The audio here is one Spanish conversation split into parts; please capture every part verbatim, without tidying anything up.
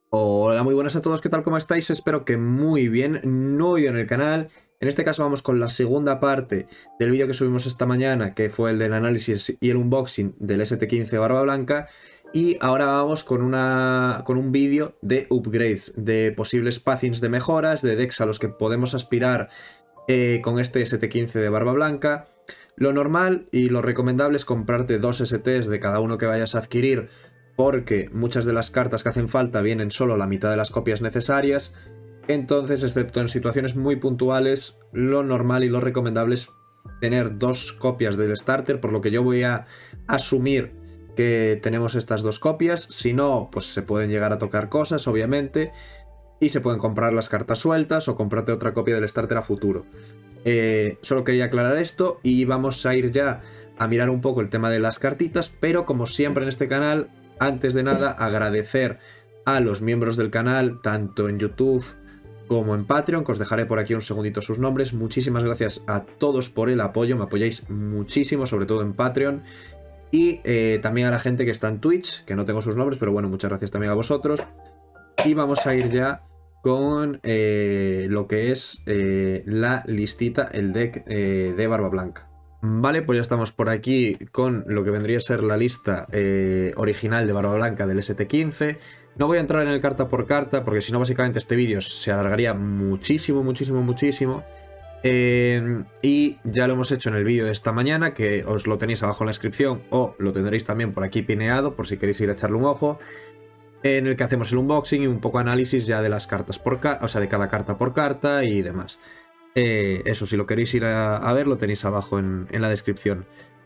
Hola, muy buenas a todos, ¿qué tal? ¿Cómo estáis? Espero que muy bien, nuevo vídeo en el canal. En este caso vamos con la segunda parte del vídeo que subimos esta mañana, que fue el del análisis y el unboxing del S T quince Barba Blanca. Y ahora vamos con, una, con un vídeo de upgrades, de posibles pathings de mejoras, de decks a los que podemos aspirar eh, con este S T quince de Barba Blanca. Lo normal y lo recomendable es comprarte dos S Ts de cada uno que vayas a adquirir, porque muchas de las cartas que hacen falta vienen solo la mitad de las copias necesarias. Entonces, excepto en situaciones muy puntuales, lo normal y lo recomendable es tener dos copias del starter, por lo que yo voy a asumir que tenemos estas dos copias. Si no, pues se pueden llegar a tocar cosas, obviamente, y se pueden comprar las cartas sueltas o comprarte otra copia del starter a futuro. Eh, solo quería aclarar esto y vamos a ir ya a mirar un poco el tema de las cartitas, pero como siempre en este canal, antes de nada agradecer a los miembros del canal, tanto en YouTube como en Patreon, que os dejaré por aquí un segundito sus nombres. Muchísimas gracias a todos por el apoyo, me apoyáis muchísimo, sobre todo en Patreon. Y eh, también a la gente que está en Twitch, que no tengo sus nombres, pero bueno, muchas gracias también a vosotros. Y vamos a ir ya con eh, lo que es eh, la listita, el deck eh, de Barba Blanca. Vale, pues ya estamos por aquí con lo que vendría a ser la lista eh, original de Barba Blanca del S T quince. No voy a entrar en el carta por carta, porque si no básicamente este vídeo se alargaría muchísimo, muchísimo, muchísimo. Eh, y ya lo hemos hecho en el vídeo de esta mañana, que os lo tenéis abajo en la descripción, o lo tendréis también por aquí pineado, por si queréis ir a echarle un ojo, en el que hacemos el unboxing y un poco análisis ya de las cartas por carta, o sea, de cada carta por carta y demás. Eh, eso, si lo queréis ir a, a ver, lo tenéis abajo en, en la descripción.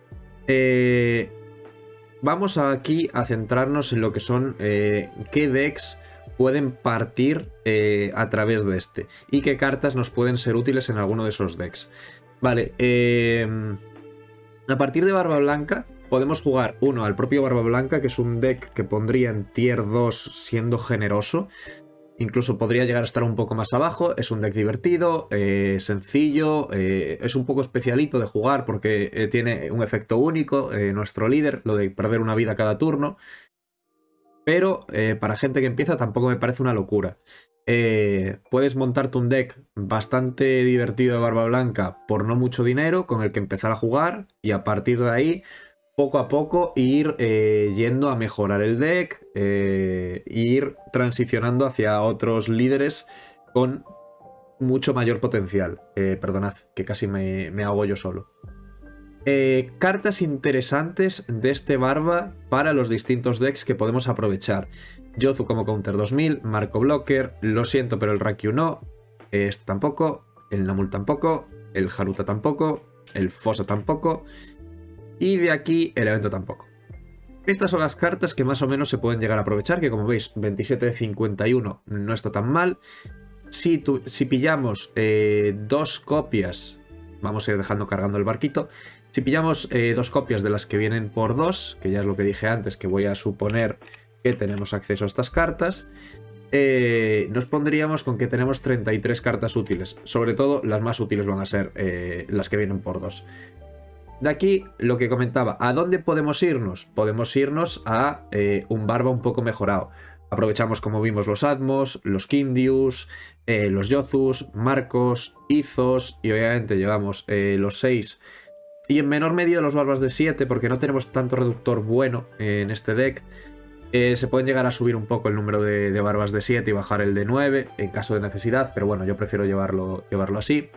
Eh, vamos aquí a centrarnos en lo que son eh, qué decks pueden partir eh, a través de este y qué cartas nos pueden ser útiles en alguno de esos decks. Vale, eh, a partir de Barba Blanca podemos jugar uno al propio Barba Blanca, que es un deck que pondría en tier dos siendo generoso. Incluso podría llegar a estar un poco más abajo. Es un deck divertido, eh, sencillo, eh, es un poco especialito de jugar porque eh, tiene un efecto único, eh, nuestro líder, lo de perder una vida cada turno. Pero eh, para gente que empieza tampoco me parece una locura. Eh, puedes montarte un deck bastante divertido de Barba Blanca por no mucho dinero, con el que empezar a jugar y a partir de ahí, poco a poco, ir eh, yendo a mejorar el deck, eh, e ir transicionando hacia otros líderes con mucho mayor potencial. Eh, perdonad, que casi me, me hago yo solo. Eh, cartas interesantes de este Barba para los distintos decks que podemos aprovechar. Yozu como Counter dos mil, Marco Blocker, lo siento pero el Raikyu no, este tampoco, el Namul tampoco, el Haruta tampoco, el Fosa tampoco y de aquí el evento tampoco. Estas son las cartas que más o menos se pueden llegar a aprovechar, que como veis veintisiete de cincuenta y uno no está tan mal. Si, tu, si pillamos eh, dos copias, vamos a ir dejando cargando el barquito. Si pillamos eh, dos copias de las que vienen por dos, que ya es lo que dije antes, que voy a suponer que tenemos acceso a estas cartas, eh, nos pondríamos con que tenemos treinta y tres cartas útiles. Sobre todo las más útiles van a ser eh, las que vienen por dos. De aquí lo que comentaba, ¿a dónde podemos irnos? Podemos irnos a eh, un Barba un poco mejorado. Aprovechamos, como vimos, los Atmos, los Kindius, eh, los Yozus, Marcos, Izos y obviamente llevamos eh, los seis y en menor medida los Barbas de siete, porque no tenemos tanto reductor bueno en este deck. Eh, se pueden llegar a subir un poco el número de, de Barbas de siete y bajar el de nueve en caso de necesidad, pero bueno, yo prefiero llevarlo, llevarlo así.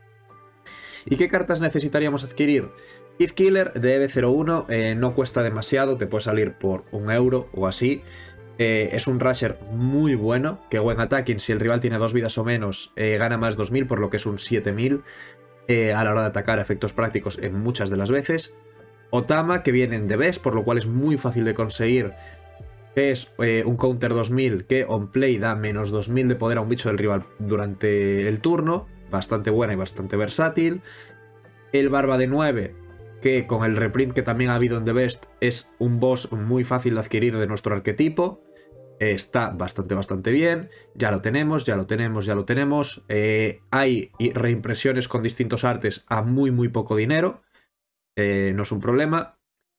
¿Y qué cartas necesitaríamos adquirir? Kid Killer de E V cero uno, eh, no cuesta demasiado, te puede salir por un euro o así. Eh, es un rusher muy bueno, que when attacking, si el rival tiene dos vidas o menos, eh, gana más dos mil, por lo que es un siete mil eh, a la hora de atacar a efectos prácticos en muchas de las veces. Otama, que viene en The Best, por lo cual es muy fácil de conseguir, que es eh, un counter dos mil que on play da menos dos mil de poder a un bicho del rival durante el turno. Bastante buena y bastante versátil. El Barba de nueve, que con el reprint que también ha habido en The Best, es un boss muy fácil de adquirir de nuestro arquetipo. Está bastante, bastante bien. Ya lo tenemos, ya lo tenemos, ya lo tenemos. Eh, hay reimpresiones con distintos artes a muy, muy poco dinero. Eh, no es un problema.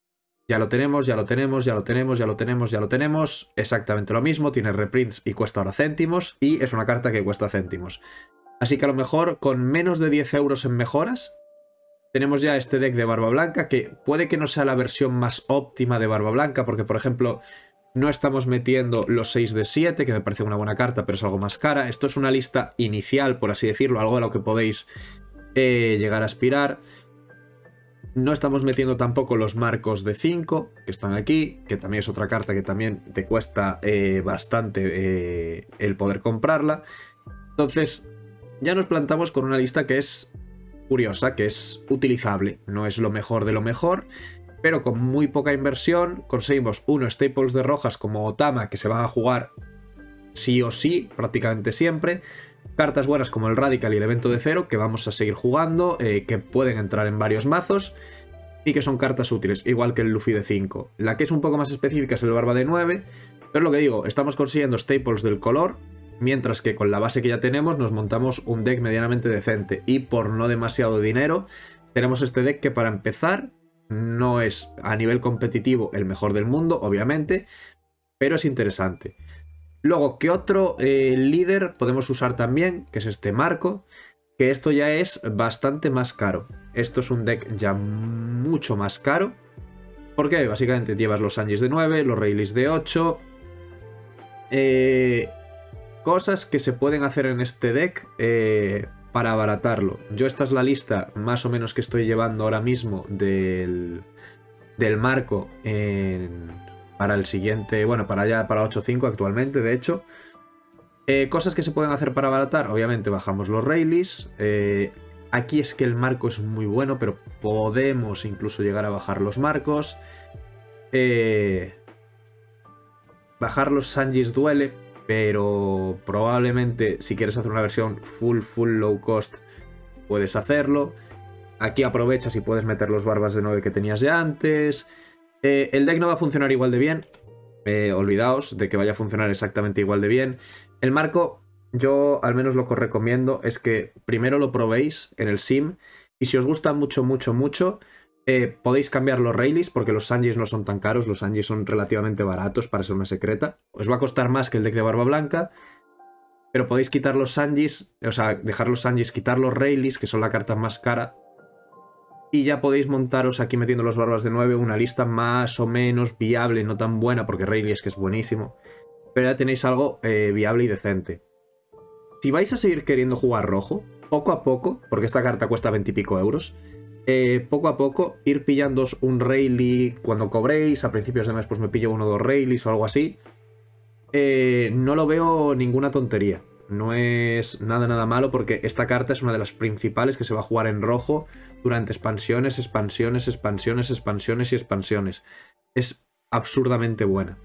Ya lo tenemos, ya lo tenemos, ya lo tenemos, ya lo tenemos, ya lo tenemos. Exactamente lo mismo, tiene reprints y cuesta ahora céntimos. Y es una carta que cuesta céntimos. Así que a lo mejor con menos de diez euros en mejoras, tenemos ya este deck de Barba Blanca, que puede que no sea la versión más óptima de Barba Blanca, porque por ejemplo no estamos metiendo los seis de siete, que me parece una buena carta, pero es algo más cara. Esto es una lista inicial, por así decirlo, algo de lo que podéis eh, llegar a aspirar. No estamos metiendo tampoco los marcos de cinco, que están aquí, que también es otra carta que también te cuesta eh, bastante eh, el poder comprarla. Entonces, ya nos plantamos con una lista que es curiosa, que es utilizable. No es lo mejor de lo mejor, pero con muy poca inversión conseguimos unos staples de rojas como Otama, que se van a jugar sí o sí, prácticamente siempre. Cartas buenas como el Radical y el Evento de Cero, que vamos a seguir jugando, eh, que pueden entrar en varios mazos y que son cartas útiles, igual que el Luffy de cinco. La que es un poco más específica es el Barba de nueve, pero lo que digo, estamos consiguiendo staples del color, mientras que con la base que ya tenemos nos montamos un deck medianamente decente. Y por no demasiado dinero, tenemos este deck que para empezar no es a nivel competitivo el mejor del mundo, obviamente, pero es interesante. Luego, ¿qué otro eh, líder podemos usar también? Que es este Marco, que esto ya es bastante más caro. Esto es un deck ya mucho más caro, porque básicamente llevas los Sanjis de nueve, los Rayleigh de ocho. Eh, cosas que se pueden hacer en este deck eh, para abaratarlo. Yo esta es la lista más o menos que estoy llevando ahora mismo del, del Marco en... para el siguiente, bueno, para ya para ocho punto cinco actualmente, de hecho. Eh, cosas que se pueden hacer para abaratar, obviamente bajamos los Rayleigh. Eh, aquí es que el marco es muy bueno, pero podemos incluso llegar a bajar los marcos. Eh, bajar los Sanjis duele, pero probablemente si quieres hacer una versión full, full low cost, puedes hacerlo. Aquí aprovechas y puedes meter los barbas de nueve que tenías ya antes. Eh, el deck no va a funcionar igual de bien. Eh, olvidaos de que vaya a funcionar exactamente igual de bien. El marco, yo al menos lo que os recomiendo es que primero lo probéis en el sim. Y si os gusta mucho, mucho, mucho, eh, podéis cambiar los Rayleigh, porque los Sanjis no son tan caros. Los Sanjis son relativamente baratos para ser una secreta. Os va a costar más que el deck de Barba Blanca, pero podéis quitar los Sanjis, o sea, dejar los Sanjis, quitar los Rayleigh, que son la carta más cara. Y ya podéis montaros aquí metiendo los barbas de nueve una lista más o menos viable, no tan buena, porque Rayleigh es que es buenísimo. Pero ya tenéis algo eh, viable y decente. Si vais a seguir queriendo jugar rojo, poco a poco, porque esta carta cuesta veinte y pico euros, eh, poco a poco ir pillándoos un Rayleigh cuando cobréis, a principios de mes pues me pillo uno o dos Rayleigh o algo así. Eh, no lo veo ninguna tontería. No es nada nada malo, porque esta carta es una de las principales que se va a jugar en rojo durante expansiones, expansiones, expansiones, expansiones y expansiones. Es absurdamente buena.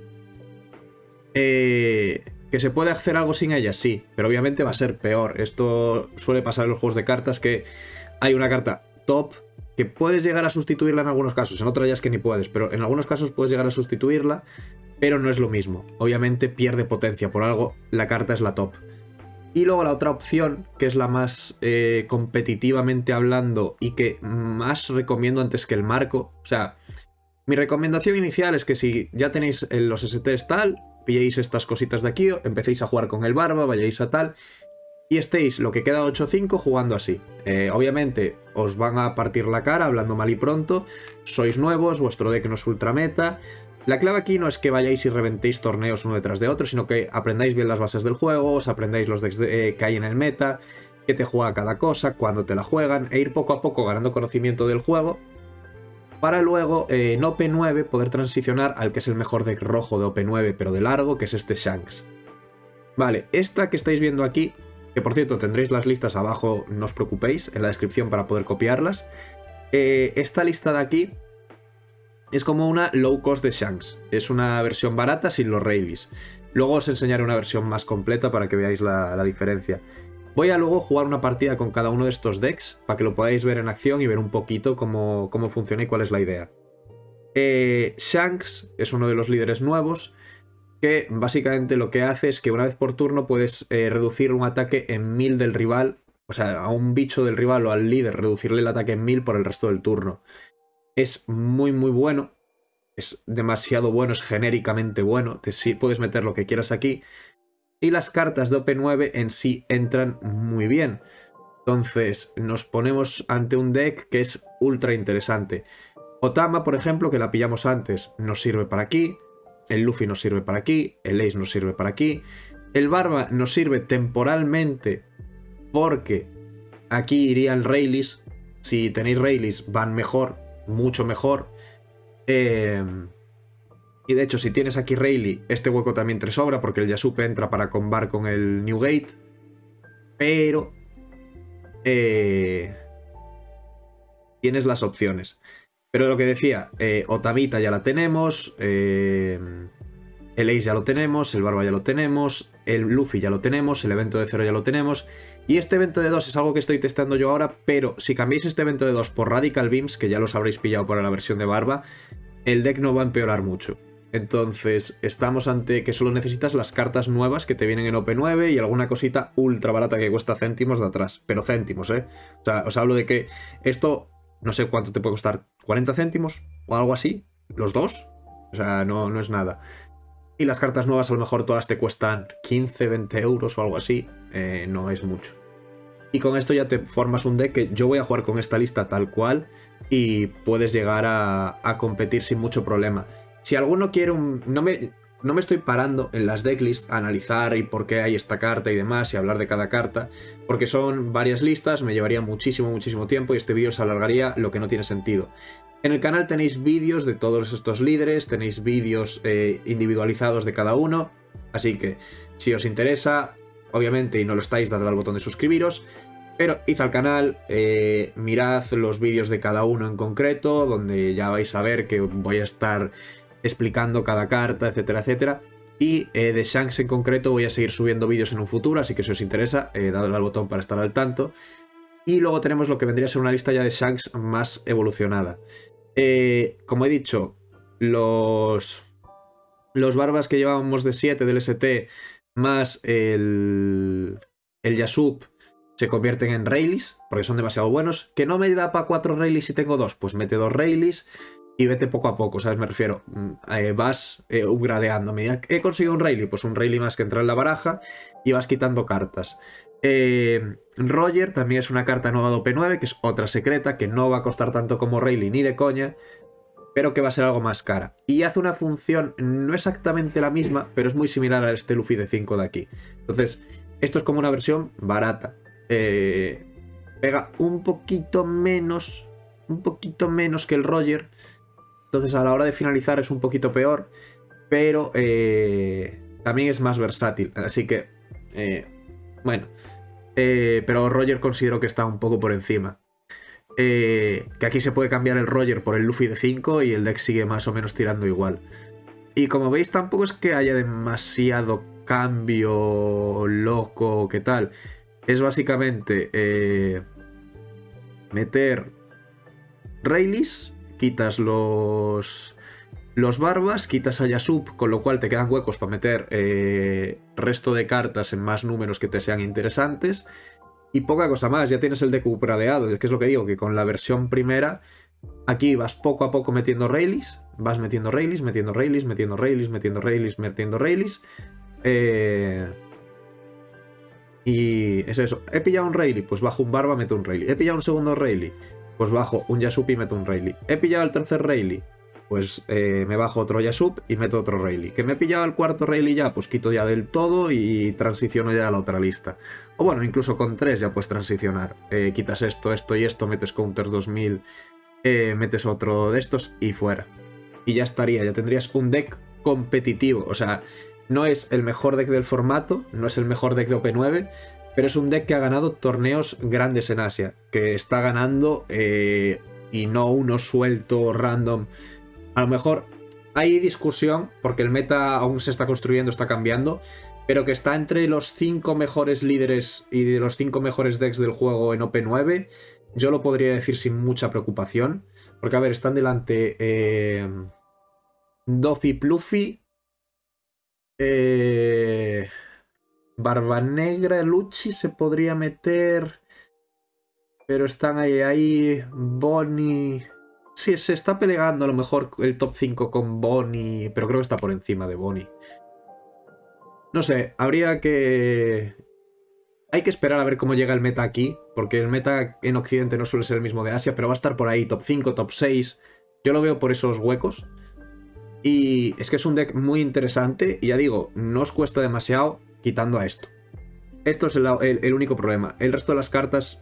Eh, ¿Que se puede hacer algo sin ella? Sí, pero obviamente va a ser peor. Esto suele pasar en los juegos de cartas, que hay una carta top que puedes llegar a sustituirla en algunos casos, en otras ya es que ni puedes, pero en algunos casos puedes llegar a sustituirla, pero no es lo mismo. Obviamente pierde potencia, por algo la carta es la top. Y luego la otra opción, que es la más eh, competitivamente hablando y que más recomiendo antes que el marco. O sea, mi recomendación inicial es que si ya tenéis los S Ts tal, pilléis estas cositas de aquí, empecéis a jugar con el barba, vayáis a tal, y estéis lo que queda ocho cinco jugando así. Eh, obviamente os van a partir la cara hablando mal y pronto, sois nuevos, vuestro deck no es ultra meta. La clave aquí no es que vayáis y reventéis torneos uno detrás de otro, sino que aprendáis bien las bases del juego, os aprendáis los decks de, eh, que hay en el meta, qué te juega cada cosa, cuándo te la juegan, e ir poco a poco ganando conocimiento del juego, para luego eh, en O P nueve poder transicionar al que es el mejor deck rojo de O P nueve, pero de largo, que es este Shanks. Vale, esta que estáis viendo aquí, que por cierto tendréis las listas abajo, no os preocupéis, en la descripción para poder copiarlas. Eh, esta lista de aquí es como una low cost de Shanks. Es una versión barata sin los Rayleigh. Luego os enseñaré una versión más completa para que veáis la, la diferencia. Voy a luego jugar una partida con cada uno de estos decks para que lo podáis ver en acción y ver un poquito cómo, cómo funciona y cuál es la idea. Eh, Shanks es uno de los líderes nuevos, que básicamente lo que hace es que una vez por turno puedes eh, reducir un ataque en mil del rival, o sea, a un bicho del rival o al líder reducirle el ataque en mil por el resto del turno. Es muy muy bueno, es demasiado bueno, es genéricamente bueno, te, sí, puedes meter lo que quieras aquí. Y las cartas de O P nueve en sí entran muy bien. Entonces nos ponemos ante un deck que es ultra interesante. Otama, por ejemplo, que la pillamos antes, nos sirve para aquí. El Luffy nos sirve para aquí. El Ace nos sirve para aquí. El Barba nos sirve temporalmente porque aquí iría el Rayleigh. Si tenéis Rayleigh van mejor, mucho mejor. Eh... Y de hecho, si tienes aquí Rayleigh, este hueco también te sobra porque el Yasup entra para combar con el Newgate. Pero eh, tienes las opciones. Pero lo que decía, eh, Otamita ya la tenemos, eh, el Ace ya lo tenemos, el Barba ya lo tenemos, el Luffy ya lo tenemos, el evento de cero ya lo tenemos. Y este evento de dos es algo que estoy testando yo ahora, pero si cambiáis este evento de dos por Radical Beams, que ya los habréis pillado para la versión de Barba, el deck no va a empeorar mucho. Entonces, estamos ante que solo necesitas las cartas nuevas que te vienen en O P nueve y alguna cosita ultra barata que cuesta céntimos de atrás. Pero céntimos, ¿eh? O sea, os hablo de que esto, no sé cuánto te puede costar, ¿cuarenta céntimos? ¿O algo así? ¿Los dos? O sea, no, no es nada. Y las cartas nuevas a lo mejor todas te cuestan quince, veinte euros o algo así. Eh, no es mucho. Y con esto ya te formas un deck que yo voy a jugar con esta lista tal cual y puedes llegar a, a competir sin mucho problema. Si alguno quiere un... No me, no me estoy parando en las decklists a analizar y por qué hay esta carta y demás y hablar de cada carta, porque son varias listas, me llevaría muchísimo, muchísimo tiempo y este vídeo se alargaría lo que no tiene sentido. En el canal tenéis vídeos de todos estos líderes, tenéis vídeos eh, individualizados de cada uno, así que si os interesa, obviamente, y no lo estáis, dadle al botón de suscribiros. Pero id al canal, eh, mirad los vídeos de cada uno en concreto, donde ya vais a ver que voy a estar explicando cada carta, etcétera, etcétera. Y eh, de Shanks en concreto voy a seguir subiendo vídeos en un futuro, así que si os interesa, eh, dadle al botón para estar al tanto. Y luego tenemos lo que vendría a ser una lista ya de Shanks más evolucionada. Eh, como he dicho, los, los Barbas que llevábamos de siete del S T más el, el Yasup se convierten en Rayleigh, porque son demasiado buenos. ¿Que no me da para cuatro Rayleigh si tengo dos? Pues mete dos Rayleigh y vete poco a poco, ¿sabes? Me refiero, eh, vas eh, upgradeando. Medida que he conseguido un Rayleigh, pues un Rayleigh más que entra en la baraja y vas quitando cartas. Eh, Roger también es una carta nueva de O P nueve, que es otra secreta, que no va a costar tanto como Rayleigh ni de coña, pero que va a ser algo más cara. Y hace una función no exactamente la misma, pero es muy similar a este Luffy de cinco de aquí. Entonces, esto es como una versión barata. Eh, pega un poquito menos, un poquito menos que el Roger. Entonces a la hora de finalizar es un poquito peor, pero eh, también es más versátil. Así que, eh, bueno, eh, pero Roger considero que está un poco por encima. Eh, que aquí se puede cambiar el Roger por el Luffy de cinco y el deck sigue más o menos tirando igual. Y como veis tampoco es que haya demasiado cambio loco, ¿qué tal? Es básicamente eh, meter Rayleigh, quitas los, los Barbas, quitas a Yasup, con lo cual te quedan huecos para meter eh, resto de cartas en más números que te sean interesantes. Y poca cosa más, ya tienes el deck upgradeado, que es lo que digo, que con la versión primera, aquí vas poco a poco metiendo Rayleigh, vas metiendo Rayleigh, metiendo Rayleigh, metiendo Rayleigh, metiendo Rayleigh, metiendo Rayleigh. Eh... Y es eso. He pillado un Rayleigh, pues bajo un Barba, meto un Rayleigh. He pillado un segundo Rayleigh, pues bajo un Yasup y meto un Rayleigh. He pillado el tercer Rayleigh, pues eh, me bajo otro Yasup y meto otro Rayleigh. Que me he pillado el cuarto Rayleigh ya, pues quito ya del todo y transiciono ya a la otra lista. O bueno, incluso con tres ya puedes transicionar. Eh, quitas esto, esto y esto, metes Counter dos mil, eh, metes otro de estos y fuera. Y ya estaría, ya tendrías un deck competitivo. O sea, no es el mejor deck del formato, no es el mejor deck de O P nueve, pero es un deck que ha ganado torneos grandes en Asia, que está ganando eh, y no uno suelto, random. A lo mejor hay discusión, porque el meta aún se está construyendo, está cambiando, pero que está entre los cinco mejores líderes y de los cinco mejores decks del juego en O P nueve, yo lo podría decir sin mucha preocupación, porque a ver, están delante eh, Doffy Pluffy, eh... Barba Negra, Lucci se podría meter, pero están ahí, ahí, Bonnie, sí, se está peleando a lo mejor el top cinco con Bonnie, pero creo que está por encima de Bonnie. No sé, habría que... Hay que esperar a ver cómo llega el meta aquí, porque el meta en Occidente no suele ser el mismo de Asia, pero va a estar por ahí, top cinco, top seis. Yo lo veo por esos huecos. Y es que es un deck muy interesante, y ya digo, no os cuesta demasiado quitando a esto. Esto es el, el, el único problema. El resto de las cartas,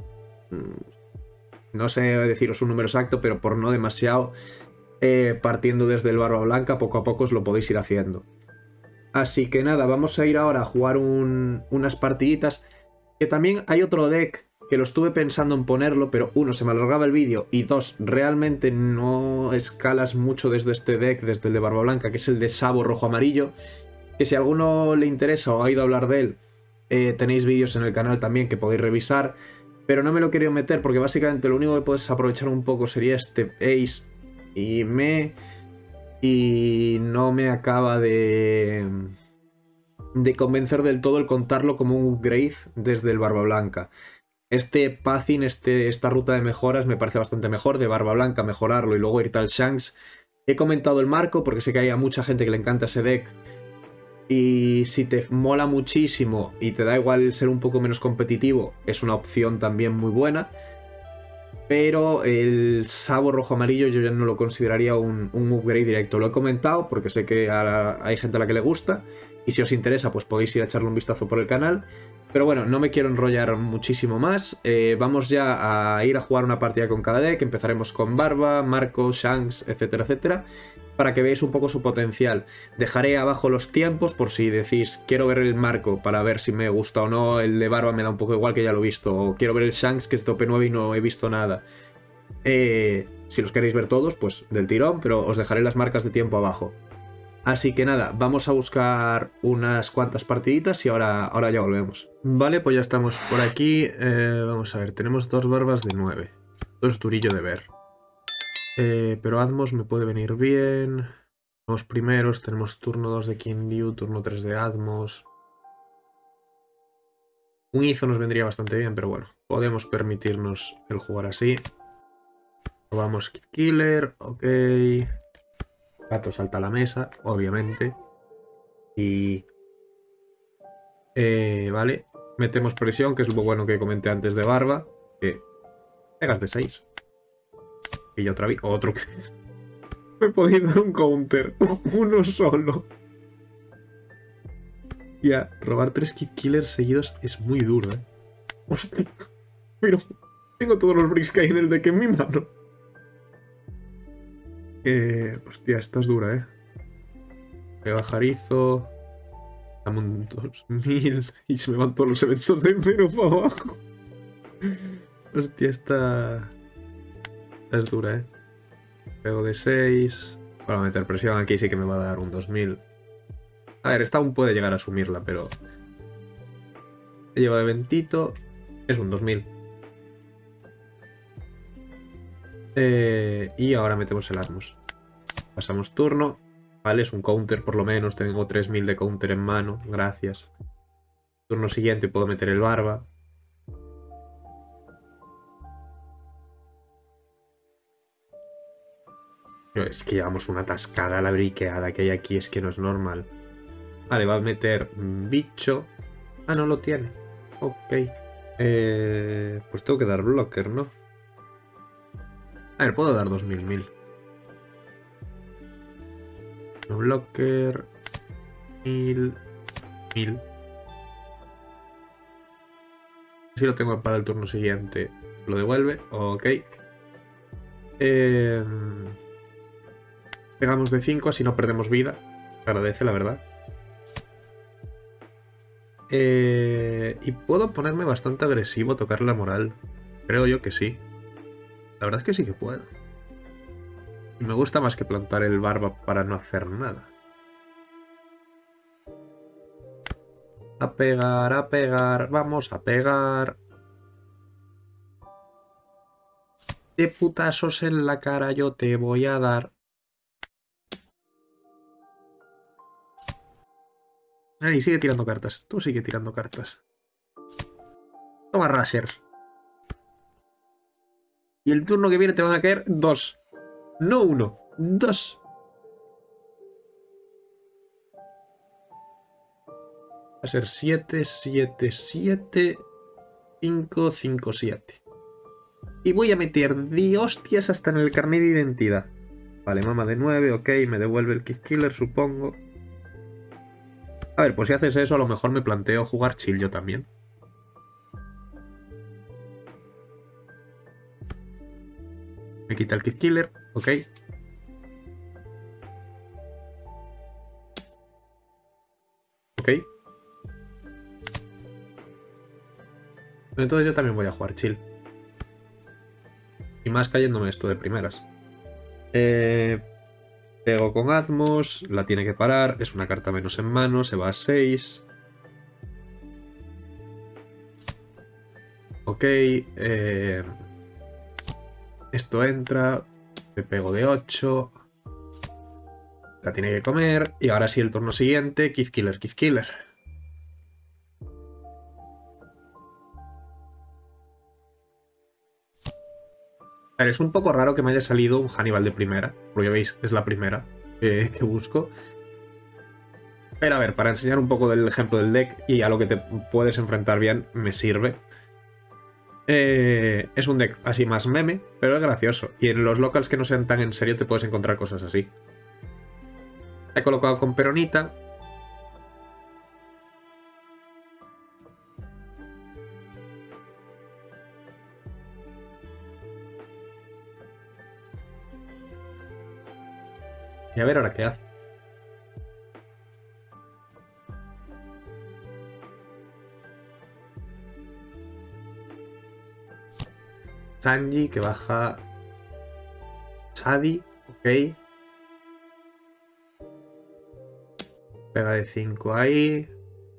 no sé deciros un número exacto, pero por no demasiado, eh, partiendo desde el Barba Blanca, poco a poco os lo podéis ir haciendo. Así que nada, vamos a ir ahora a jugar un, unas partiditas. Que también hay otro deck que lo estuve pensando en ponerlo, pero uno, se me alargaba el vídeo, y dos, realmente no escalas mucho desde este deck, desde el de Barba Blanca, que es el de Sabo Rojo Amarillo, que si a alguno le interesa o ha ido a hablar de él, eh, tenéis vídeos en el canal también que podéis revisar, pero no me lo quiero meter porque básicamente lo único que puedes aprovechar un poco sería este Ace y me... y no me acaba de... de convencer del todo el contarlo como un upgrade desde el Barba Blanca. Este pathing, este, esta ruta de mejoras me parece bastante mejor, de Barba Blanca mejorarlo y luego irte al Shanks. He comentado el marco porque sé que hay a mucha gente que le encanta ese deck, y si te mola muchísimo y te da igual ser un poco menos competitivo, es una opción también muy buena. Pero el Sabo Rojo Amarillo yo ya no lo consideraría un, un upgrade directo. Lo he comentado porque sé que a, hay gente a la que le gusta, y si os interesa pues podéis ir a echarle un vistazo por el canal. Pero bueno, no me quiero enrollar muchísimo más. Eh, vamos ya a ir a jugar una partida con cada deck. Empezaremos con Barba, Marco, Shanks, etcétera, etcétera, para que veáis un poco su potencial. Dejaré abajo los tiempos por si decís quiero ver el Marco para ver si me gusta o no. El de Barba me da un poco igual, que ya lo he visto. O quiero ver el Shanks, que es tope nueve y no he visto nada. Eh, si los queréis ver todos, pues del tirón, pero os dejaré las marcas de tiempo abajo. Así que nada, vamos a buscar unas cuantas partiditas y ahora, ahora ya volvemos. Vale, pues ya estamos por aquí. Eh, vamos a ver, tenemos dos barbas de nueve. Dos durillo de ver. Eh, pero Atmos me puede venir bien. Vamos primeros, tenemos turno dos de Kinryu, turno tres de Atmos. Un Izo nos vendría bastante bien, pero bueno, podemos permitirnos el jugar así. Probamos Kid Killer, ok. Gato salta a la mesa, obviamente. Y... Eh, vale. Metemos presión, que es lo bueno que comenté antes de Barba. Que pegas de seis. Y ya otra vez. Otro que... Me podéis dar un counter. Uno solo. Ya, robar tres Kid Killers seguidos es muy duro, ¿eh? Hostia. Pero tengo todos los bricks que hay en el deck en mi mano. Eh, hostia, esta es dura, ¿eh? Voy a bajar Izo. Dame un dos mil. Y se me van todos los eventos de cero para abajo. Hostia, esta... esta es dura, ¿eh? Pego de seis. Para meter presión aquí sí que me va a dar un dos mil. A ver, esta aún puede llegar a asumirla, pero... Lleva de ventito. Es un dos mil. Eh, y ahora metemos el Atmos. Pasamos turno. Vale, es un counter por lo menos. Tengo tres mil de counter en mano. Gracias. Turno siguiente puedo meter el Barba. Es que llevamos una tascada, la briqueada que hay aquí. Es que no es normal. Vale, va a meter bicho. Ah, no lo tiene. Ok. Eh, pues tengo que dar blocker, ¿no? A ver, puedo dar dos mil, mil. No blocker. Mil. Mil. Si lo tengo para el turno siguiente, lo devuelve. Ok. Eh, pegamos de cinco, así no perdemos vida. Agradece, la verdad. Eh, y puedo ponerme bastante agresivo, tocar la moral. Creo yo que sí. La verdad es que sí que puedo. Y me gusta más que plantar el Barba para no hacer nada. A pegar, a pegar, vamos a pegar. De putazos en la cara yo te voy a dar. Ahí, sigue tirando cartas. Tú sigue tirando cartas. Toma Rushers. Y el turno que viene te van a caer dos. No uno, dos. Va a ser siete, siete, siete, cinco, cinco, siete. Y voy a meter de hostias hasta en el carnet de identidad. Vale, mama de nueve, ok, me devuelve el Kid Killer, supongo. A ver, pues si haces eso, a lo mejor me planteo jugar chill yo también. Me quita el Kid Killer, ok. Ok. Entonces yo también voy a jugar chill. Y más cayéndome esto de primeras. Eh, pego con Atmos, la tiene que parar, es una carta menos en mano, se va a seis. Ok, eh, esto entra, le pego de ocho. La tiene que comer, y ahora sí el turno siguiente, Kid Killer, Kid Killer. A ver, es un poco raro que me haya salido un Hannibal de primera, porque veis, es la primera que, que busco. Pero a ver, para enseñar un poco del ejemplo del deck y a lo que te puedes enfrentar bien, me sirve. Eh, es un deck así más meme, pero es gracioso. Y en los locals que no sean tan en serio te puedes encontrar cosas así. He colocado con Peronita. Y a ver ahora qué hace. Sanji que baja. Sadi, ok. Pega de cinco ahí.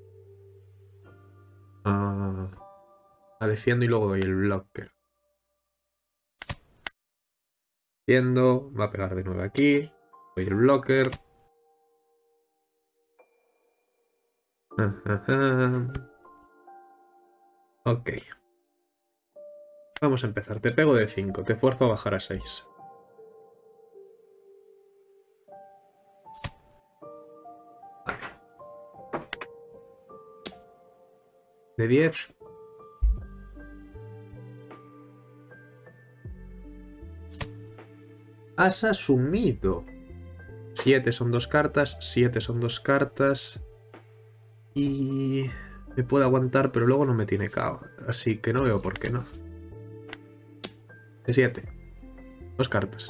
Ah, la defiendo y luego doy el blocker. Defiendo, va a pegar de nuevo aquí. Doy el blocker. Ok. Vamos a empezar. Te pego de cinco. Te fuerzo a bajar a seis. Vale. De diez. Has asumido. siete son dos cartas. siete son dos cartas. Y me puede aguantar, pero luego no me tiene K O. Así que no veo por qué no. De siete. Dos cartas.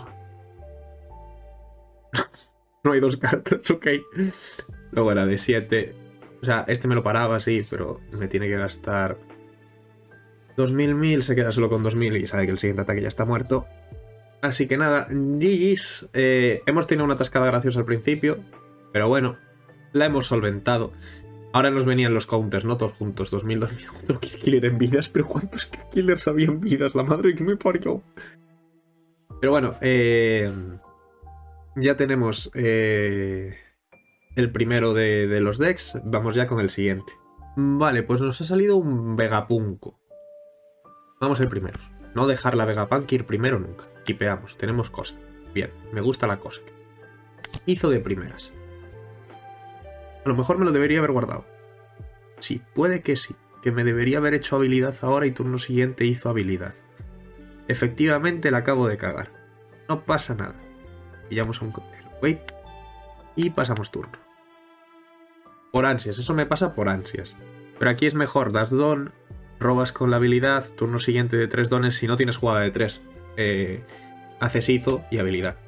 No hay dos cartas, ok. Luego era de siete. O sea, este me lo paraba, sí, pero me tiene que gastar dos mil, mil. Se queda solo con dos mil y sabe que el siguiente ataque ya está muerto. Así que nada, G G's. Eh, hemos tenido una atascada graciosa al principio, pero bueno, la hemos solventado. Ahora nos venían los counters, ¿no? Todos juntos, dos mil, dos mil. Otro Kid Killer en vidas, pero ¿cuántos Kid Killers había en vidas? La madre que me parió. Pero bueno, eh, ya tenemos eh, el primero de, de los decks. Vamos ya con el siguiente. Vale, pues nos ha salido un Vegapunko. Vamos a ir primero. No dejar la Vegapunk ir primero nunca. Kipeamos, tenemos cosa. Bien, me gusta la cosa. Hizo de primeras. A lo mejor me lo debería haber guardado. Sí, puede que sí. Que me debería haber hecho habilidad ahora y turno siguiente hizo habilidad. Efectivamente la acabo de cagar. No pasa nada. Pillamos a un wait y pasamos turno. Por ansias, eso me pasa por ansias. Pero aquí es mejor, das don, robas con la habilidad, turno siguiente de tres dones, si no tienes jugada de tres. Eh, haces hizo y habilidad.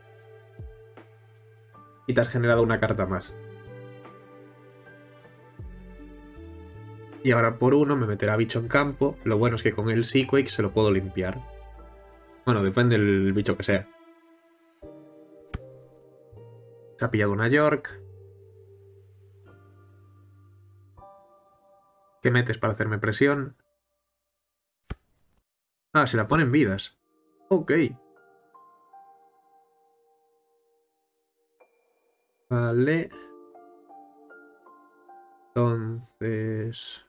Y te has generado una carta más. Y ahora por uno me meterá bicho en campo. Lo bueno es que con el Seaquake se lo puedo limpiar. Bueno, depende del bicho que sea. Se ha pillado una York. ¿Qué metes para hacerme presión? Ah, se la ponen vidas. Ok. Vale. Entonces...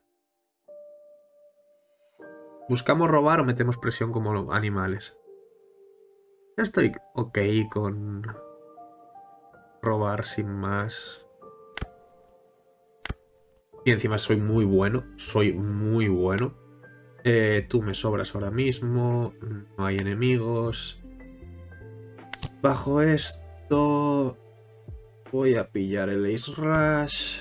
¿buscamos robar o metemos presión como animales? Ya estoy ok con robar sin más. Y encima soy muy bueno. Soy muy bueno. Eh, tú me sobras ahora mismo. No hay enemigos. Bajo esto voy a pillar el Ace Rush.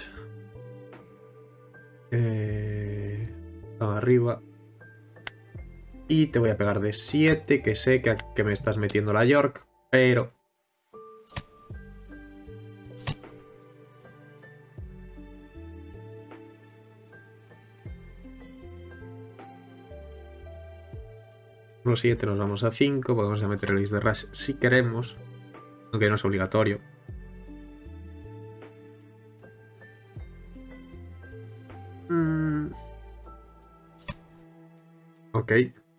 Eh, arriba. Y te voy a pegar de siete, que sé que, que me estás metiendo la York, pero... Los siete nos vamos a cinco, podemos ya meter el Ace de Rush si queremos, aunque no es obligatorio. Mm. Ok.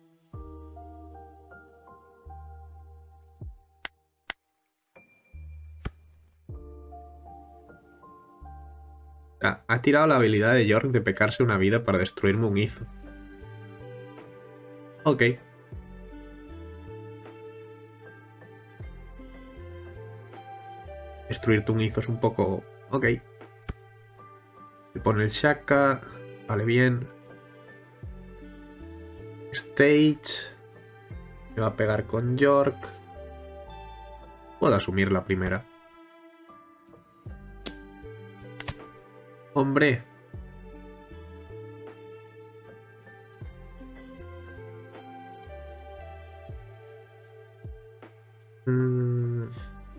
Ah, ha tirado la habilidad de York de pecarse una vida para destruirme un Izo. Ok. Destruirte un Izo es un poco... Ok. Le pone el Shaka. Vale, bien. Stage. Me va a pegar con York. Puedo asumir la primera. Hombre. Mm.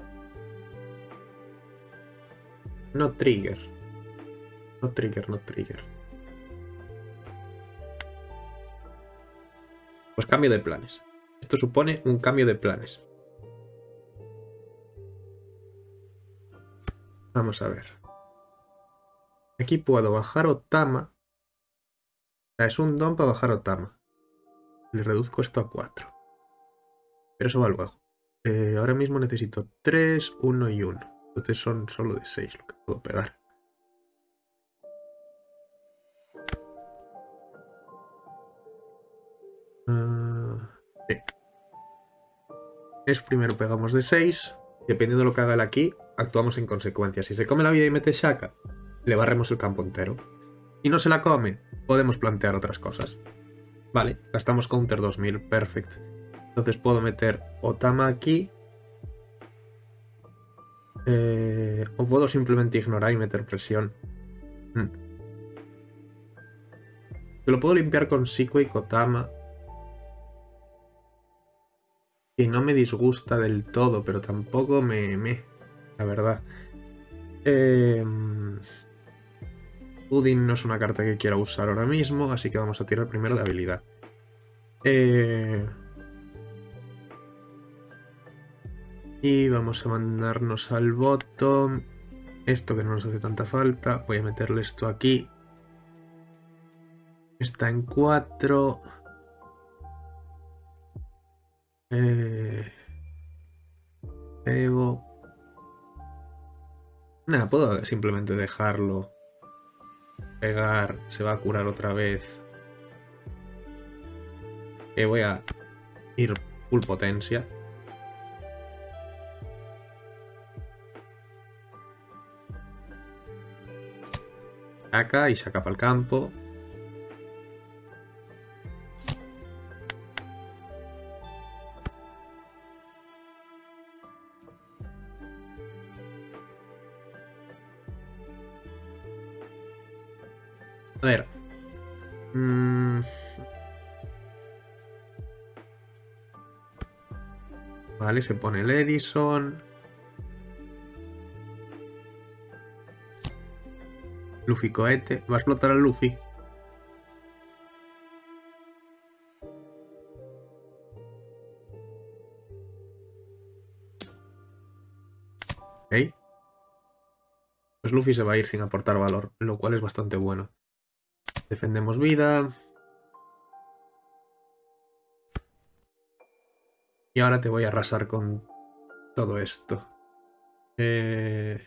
No trigger. No trigger, no trigger. Pues cambio de planes. Esto supone un cambio de planes. Vamos a ver. Aquí puedo bajar Otama. O sea, es un don para bajar Otama. Le reduzco esto a cuatro. Pero eso va luego. Eh, ahora mismo necesito tres, uno y uno. Entonces son solo de seis lo que puedo pegar. Uh, sí. Es primero pegamos de seis. Dependiendo de lo que haga él aquí, actuamos en consecuencia. Si se come la vida y mete Shaka, le barremos el campo entero. Si no se la come, podemos plantear otras cosas. Vale, gastamos counter dos mil, perfecto. Entonces puedo meter Otama aquí. Eh, o puedo simplemente ignorar y meter presión. Hmm. Se lo puedo limpiar con Siko y Kotama. Que no me disgusta del todo, pero tampoco me... me la verdad. Eh, Pudding no es una carta que quiera usar ahora mismo, así que vamos a tirar primero de habilidad. Eh... Y vamos a mandarnos al bottom. Esto que no nos hace tanta falta. Voy a meterle esto aquí. Está en cuatro. Eh... Pego. Nada, puedo simplemente dejarlo. Pegar. Se va a curar otra vez. Que voy a ir full potencia. Saca y saca para el campo. A ver. Mm. Vale, se pone el Edison. Luffy cohete. Va a explotar al Luffy. Ok. Pues Luffy se va a ir sin aportar valor, lo cual es bastante bueno. Defendemos vida. Y ahora te voy a arrasar con todo esto. Eh...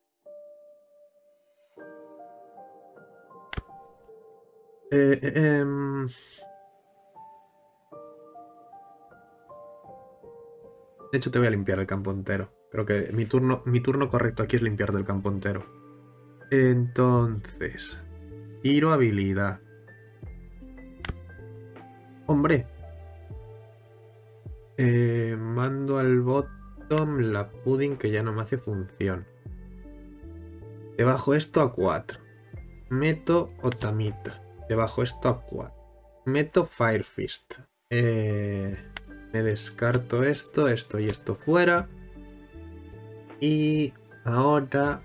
Eh, eh, eh, De hecho, te voy a limpiar el campo entero. Creo que mi turno, mi turno correcto aquí es limpiar del campo entero. Entonces, tiro habilidad. ¡Hombre! Eh, mando al bottom la pudding que ya no me hace función. Te bajo esto a cuatro. Meto Otamita. Te bajo esto a cuatro. Meto Fire Fist. Eh, me descarto esto, esto y esto fuera. Y ahora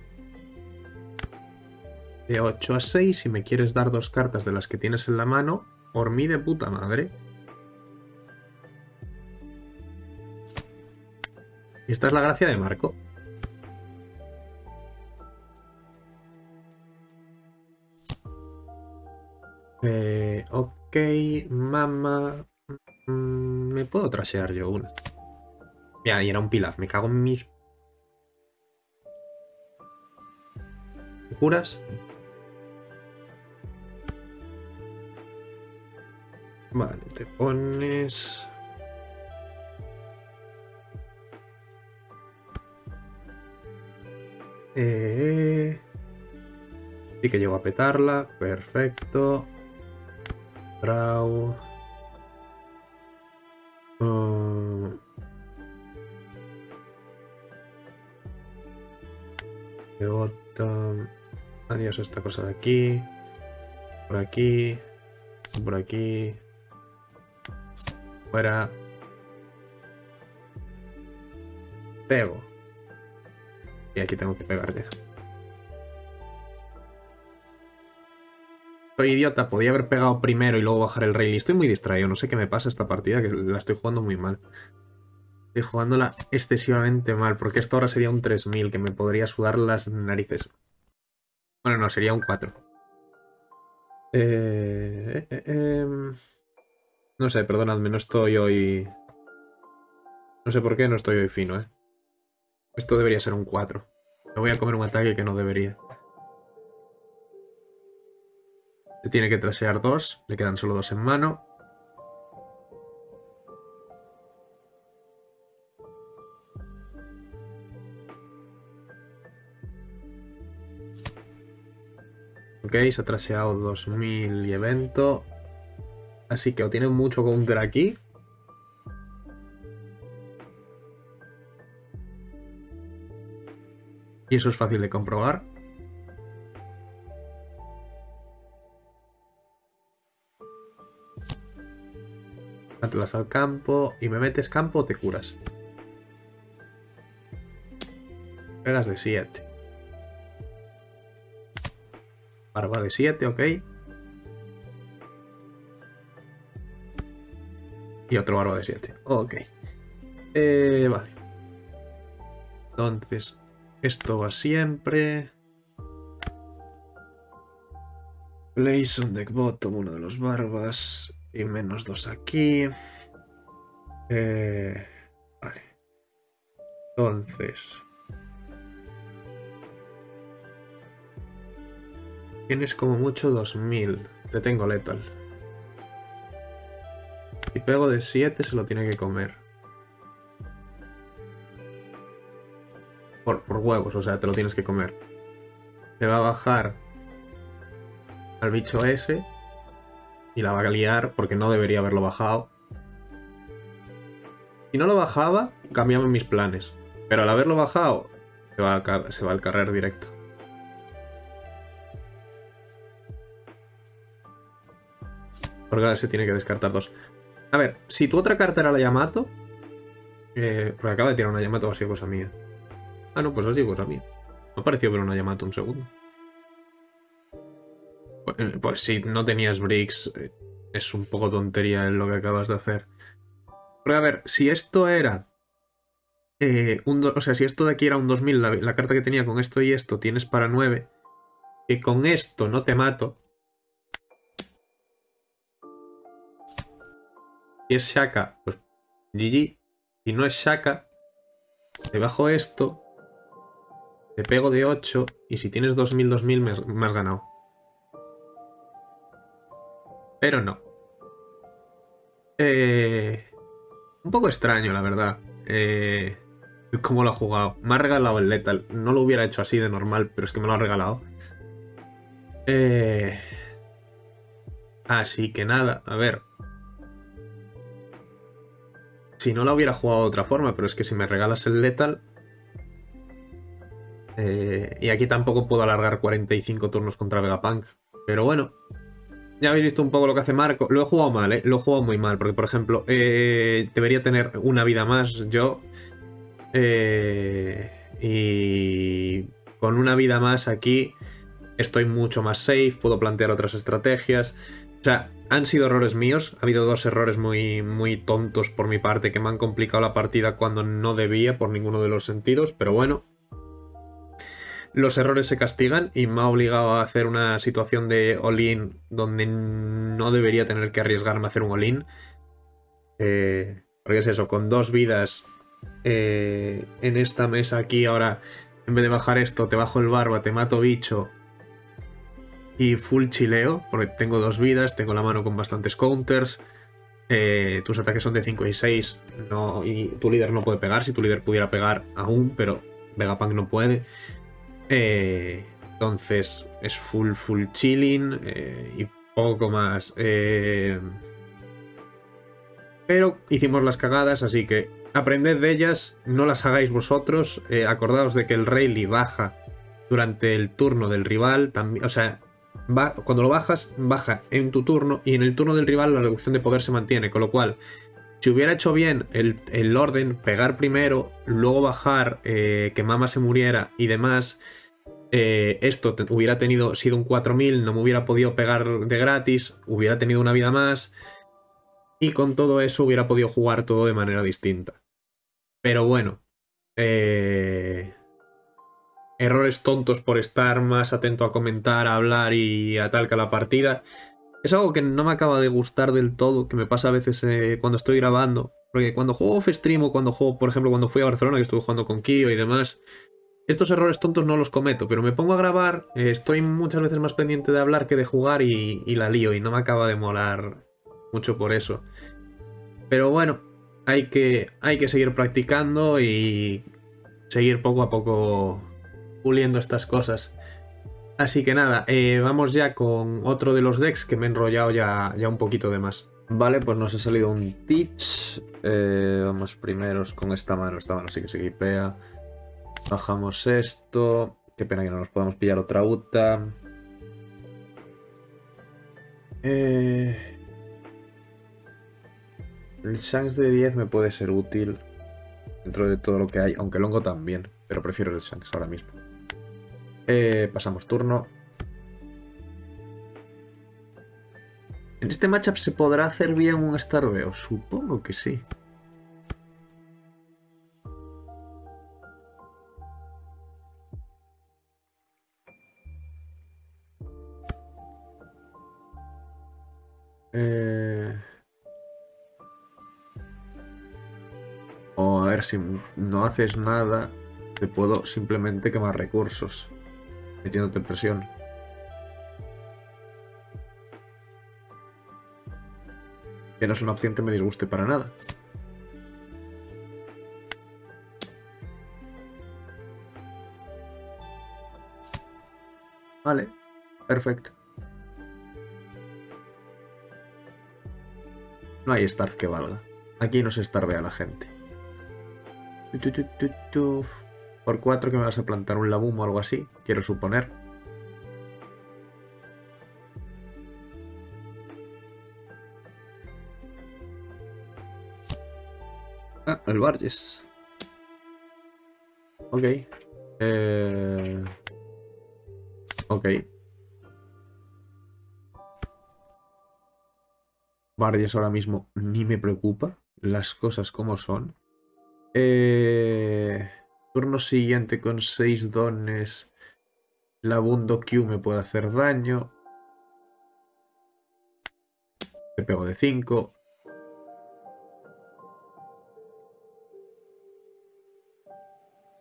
de ocho a seis, si me quieres dar dos cartas de las que tienes en la mano, por mí de puta madre. Y esta es la gracia de Marco. Eh, ok, mamá. Mm, me puedo trashear yo una. Mira, y era un pilaf. Me cago en mis... ¿Me curas? Vale, te pones... Eh... Sí que llego a petarla. Perfecto. Draw. Uh... De bottom. Adiós a esta cosa de aquí. Por aquí. Por aquí. Fuera. Pego. Y aquí tengo que pegar ya. Soy idiota, podía haber pegado primero y luego bajar el rey. Estoy muy distraído, no sé qué me pasa esta partida, que la estoy jugando muy mal. Estoy jugándola excesivamente mal, porque esto ahora sería un tres mil, que me podría sudar las narices. Bueno, no, sería un cuatro. Eh, eh, eh, no sé, perdonadme, no estoy hoy... No sé por qué no estoy hoy fino, ¿eh? Esto debería ser un cuatro. Me voy a comer un ataque que no debería. Se tiene que trasear dos, le quedan solo dos en mano. Ok, se ha traseado dos mil y evento. Así que o tiene mucho counter aquí. Y eso es fácil de comprobar. Atlas al campo. Y me metes campo o te curas. Pegas de siete. Barba de siete, ok. Y otro barba de siete. Ok. Eh, vale. Entonces, esto va siempre. Place on deck bottom, uno de los barbas. Y menos dos aquí. Eh, vale. Entonces. Tienes como mucho dos mil. Te tengo lethal. Si pego de siete se lo tiene que comer. Por, por huevos, o sea, te lo tienes que comer. Te va a bajar al bicho ese. Y la va a liar porque no debería haberlo bajado. Si no lo bajaba, cambiaban mis planes. Pero al haberlo bajado, se va, a, se va al carrer directo. Porque ahora se tiene que descartar dos. A ver, si tu otra carta era la Yamato... Eh, porque acaba de tirar una Yamato, ha sido cosa mía. Ah, no, pues ha sido cosa mía. Me ha parecido ver una Yamato un segundo. Pues, pues si no tenías bricks, eh, es un poco tontería lo que acabas de hacer. Pero a ver, si esto era... Eh, un do, o sea, si esto de aquí era un dos mil, la, la carta que tenía con esto y esto tienes para nueve, que con esto no te mato. Si es Shaka, pues G G. Si no es Shaka, te bajo esto, te pego de ocho y si tienes dos mil, dos mil me has, me has ganado. Pero no. Eh, un poco extraño, la verdad. eh, cómo lo ha jugado. Me ha regalado el Lethal. No lo hubiera hecho así de normal, pero es que me lo ha regalado. Eh, así que nada, a ver. Si no la hubiera jugado de otra forma, pero es que si me regalas el Lethal... Eh, y aquí tampoco puedo alargar cuarenta y cinco turnos contra Vegapunk. Pero bueno, ya habéis visto un poco lo que hace Marco. Lo he jugado mal, ¿eh? Lo he jugado muy mal. Porque, por ejemplo, eh, debería tener una vida más yo. Eh, y con una vida más aquí estoy mucho más safe. Puedo plantear otras estrategias. O sea, han sido errores míos. Ha habido dos errores muy, muy tontos por mi parte que me han complicado la partida cuando no debía por ninguno de los sentidos. Pero bueno. Los errores se castigan y me ha obligado a hacer una situación de all-in donde no debería tener que arriesgarme a hacer un all-in. Eh, porque es eso, con dos vidas eh, en esta mesa aquí ahora, en vez de bajar esto, te bajo el barba, te mato bicho y full chileo, porque tengo dos vidas, tengo la mano con bastantes counters, eh, tus ataques son de cinco y seis no, y tu líder no puede pegar, si tu líder pudiera pegar aún, pero Vegapunk no puede. Eh, entonces es full, full chilling eh, y poco más. Eh, pero hicimos las cagadas, así que aprended de ellas, no las hagáis vosotros. Eh, acordaos de que el Rayleigh baja durante el turno del rival. También, o sea, va, cuando lo bajas, baja en tu turno y en el turno del rival la reducción de poder se mantiene. Con lo cual, si hubiera hecho bien el, el orden, pegar primero, luego bajar, eh, que Mama se muriera y demás. Eh, esto te, hubiera tenido sido un cuatro mil, no me hubiera podido pegar de gratis, hubiera tenido una vida más y con todo eso hubiera podido jugar todo de manera distinta. Pero bueno, eh, errores tontos por estar más atento a comentar, a hablar y a tal que a la partida. Es algo que no me acaba de gustar del todo, que me pasa a veces eh, cuando estoy grabando. Porque cuando juego off-stream o cuando juego, por ejemplo, cuando fui a Barcelona, que estuve jugando con Kio y demás... Estos errores tontos no los cometo, pero me pongo a grabar, eh, estoy muchas veces más pendiente de hablar que de jugar y, y la lío y no me acaba de molar mucho por eso. Pero bueno, hay que, hay que seguir practicando y seguir poco a poco puliendo estas cosas. Así que nada, eh, vamos ya con otro de los decks que me he enrollado ya, ya un poquito de más. Vale, pues nos ha salido un Teach. Eh, vamos primeros con esta mano, esta mano sí que se equipea. Bajamos esto. Qué pena que no nos podamos pillar otra Uta. Eh... El Shanks de diez me puede ser útil dentro de todo lo que hay, aunque el hongo también, pero prefiero el Shanks ahora mismo. Eh, pasamos turno. ¿En este matchup se podrá hacer bien un Starbeo? Supongo que sí. Eh... O a ver, si no haces nada, te puedo simplemente quemar recursos, metiéndote presión. Que no es una opción que me disguste para nada. Vale, perfecto. No hay Starve que valga. Aquí no se starbea la gente. Por cuatro que me vas a plantar un Labum o algo así, quiero suponer. Ah, el Barges. Ok. Eh... Ok. Barges ahora mismo ni me preocupa. Las cosas como son. Eh... Turno siguiente con seis dones. Labundo Q me puede hacer daño. Te pego de cinco.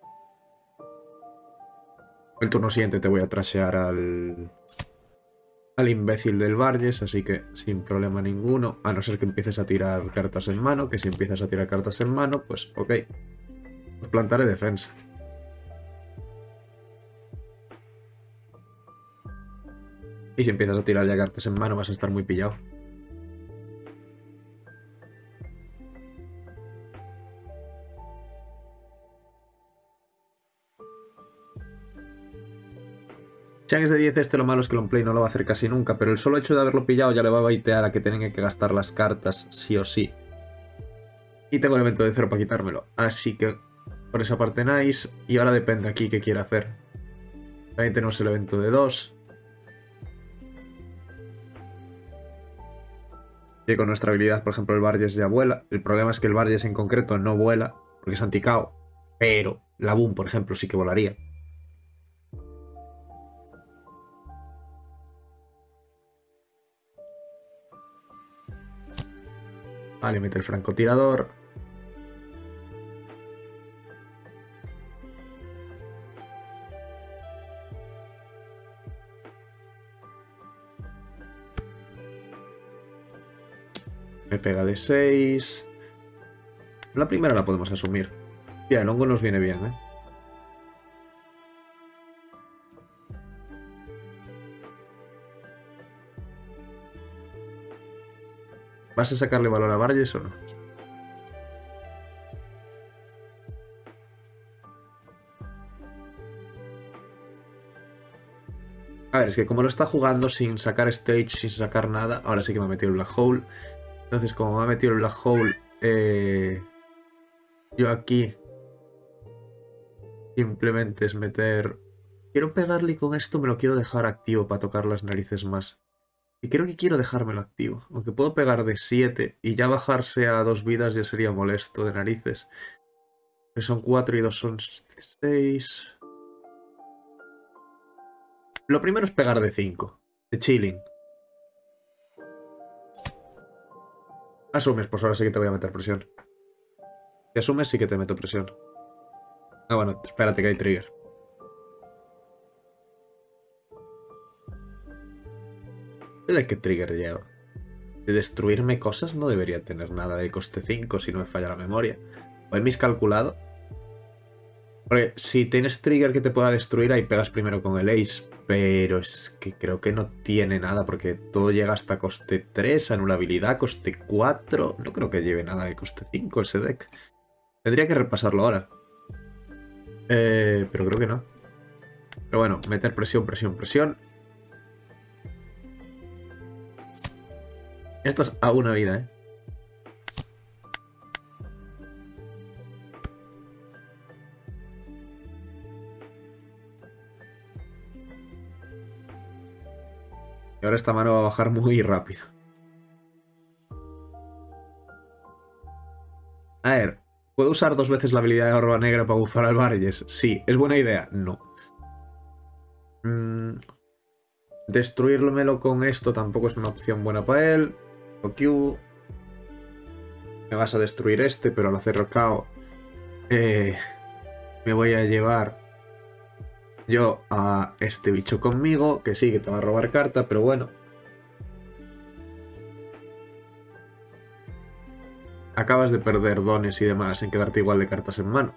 El turno siguiente te voy a trashear al... al imbécil del Vargas, así que sin problema ninguno, a no ser que empieces a tirar cartas en mano, que si empiezas a tirar cartas en mano, pues ok, pues plantaré defensa. Y si empiezas a tirar ya cartas en mano vas a estar muy pillado. Sean es de diez este, lo malo es que Longplay no lo va a hacer casi nunca, pero el solo hecho de haberlo pillado ya le va a baitear a que tienen que gastar las cartas sí o sí. Y tengo el evento de cero para quitármelo, así que por esa parte nice. Y ahora depende aquí qué quiere hacer. También tenemos el evento de dos. Que con nuestra habilidad, por ejemplo, el Vargas ya vuela. El problema es que el Vargas en concreto no vuela, porque es anti-K O. Pero la Boom, por ejemplo, sí que volaría. Vale, mete el francotirador. Me pega de seis. La primera la podemos asumir. Ya, el hongo nos viene bien, ¿eh? ¿Vas a sacarle valor a Vargas o no? A ver, es que como lo está jugando sin sacar stage, sin sacar nada, ahora sí que me ha metido el Black Hole. Entonces, como me ha metido el Black Hole, eh, yo aquí simplemente es meter... Quiero pegarle y con esto me lo quiero dejar activo para tocar las narices más. Y creo que quiero dejármelo activo. Aunque puedo pegar de siete y ya bajarse a dos vidas ya sería molesto de narices. Que son cuatro y dos son seis. Lo primero es pegar de cinco. De chilling. Asumes, pues ahora sí que te voy a meter presión. Si asumes, sí que te meto presión. Ah, bueno, espérate que hay trigger. ¿De qué trigger lleva? De destruirme cosas no debería tener nada de coste cinco si no me falla la memoria. ¿O he miscalculado? Porque si tienes trigger que te pueda destruir, ahí pegas primero con el Ace. Pero es que creo que no tiene nada porque todo llega hasta coste tres, anulabilidad, coste cuatro. No creo que lleve nada de coste cinco ese deck. Tendría que repasarlo ahora. Eh, pero creo que no. Pero bueno, meter presión, presión, presión. Esto es a una vida, ¿eh? Y ahora esta mano va a bajar muy rápido. A ver, ¿puedo usar dos veces la habilidad de Orba Negra para bufar al Vargas? Sí. ¿Es buena idea? No. Mm, destruírmelo con esto tampoco es una opción buena para él. Q. Me vas a destruir este, pero al hacer K O eh, me voy a llevar yo a este bicho conmigo, que sí, que te va a robar carta, pero bueno. Acabas de perder dones y demás en quedarte igual de cartas en mano.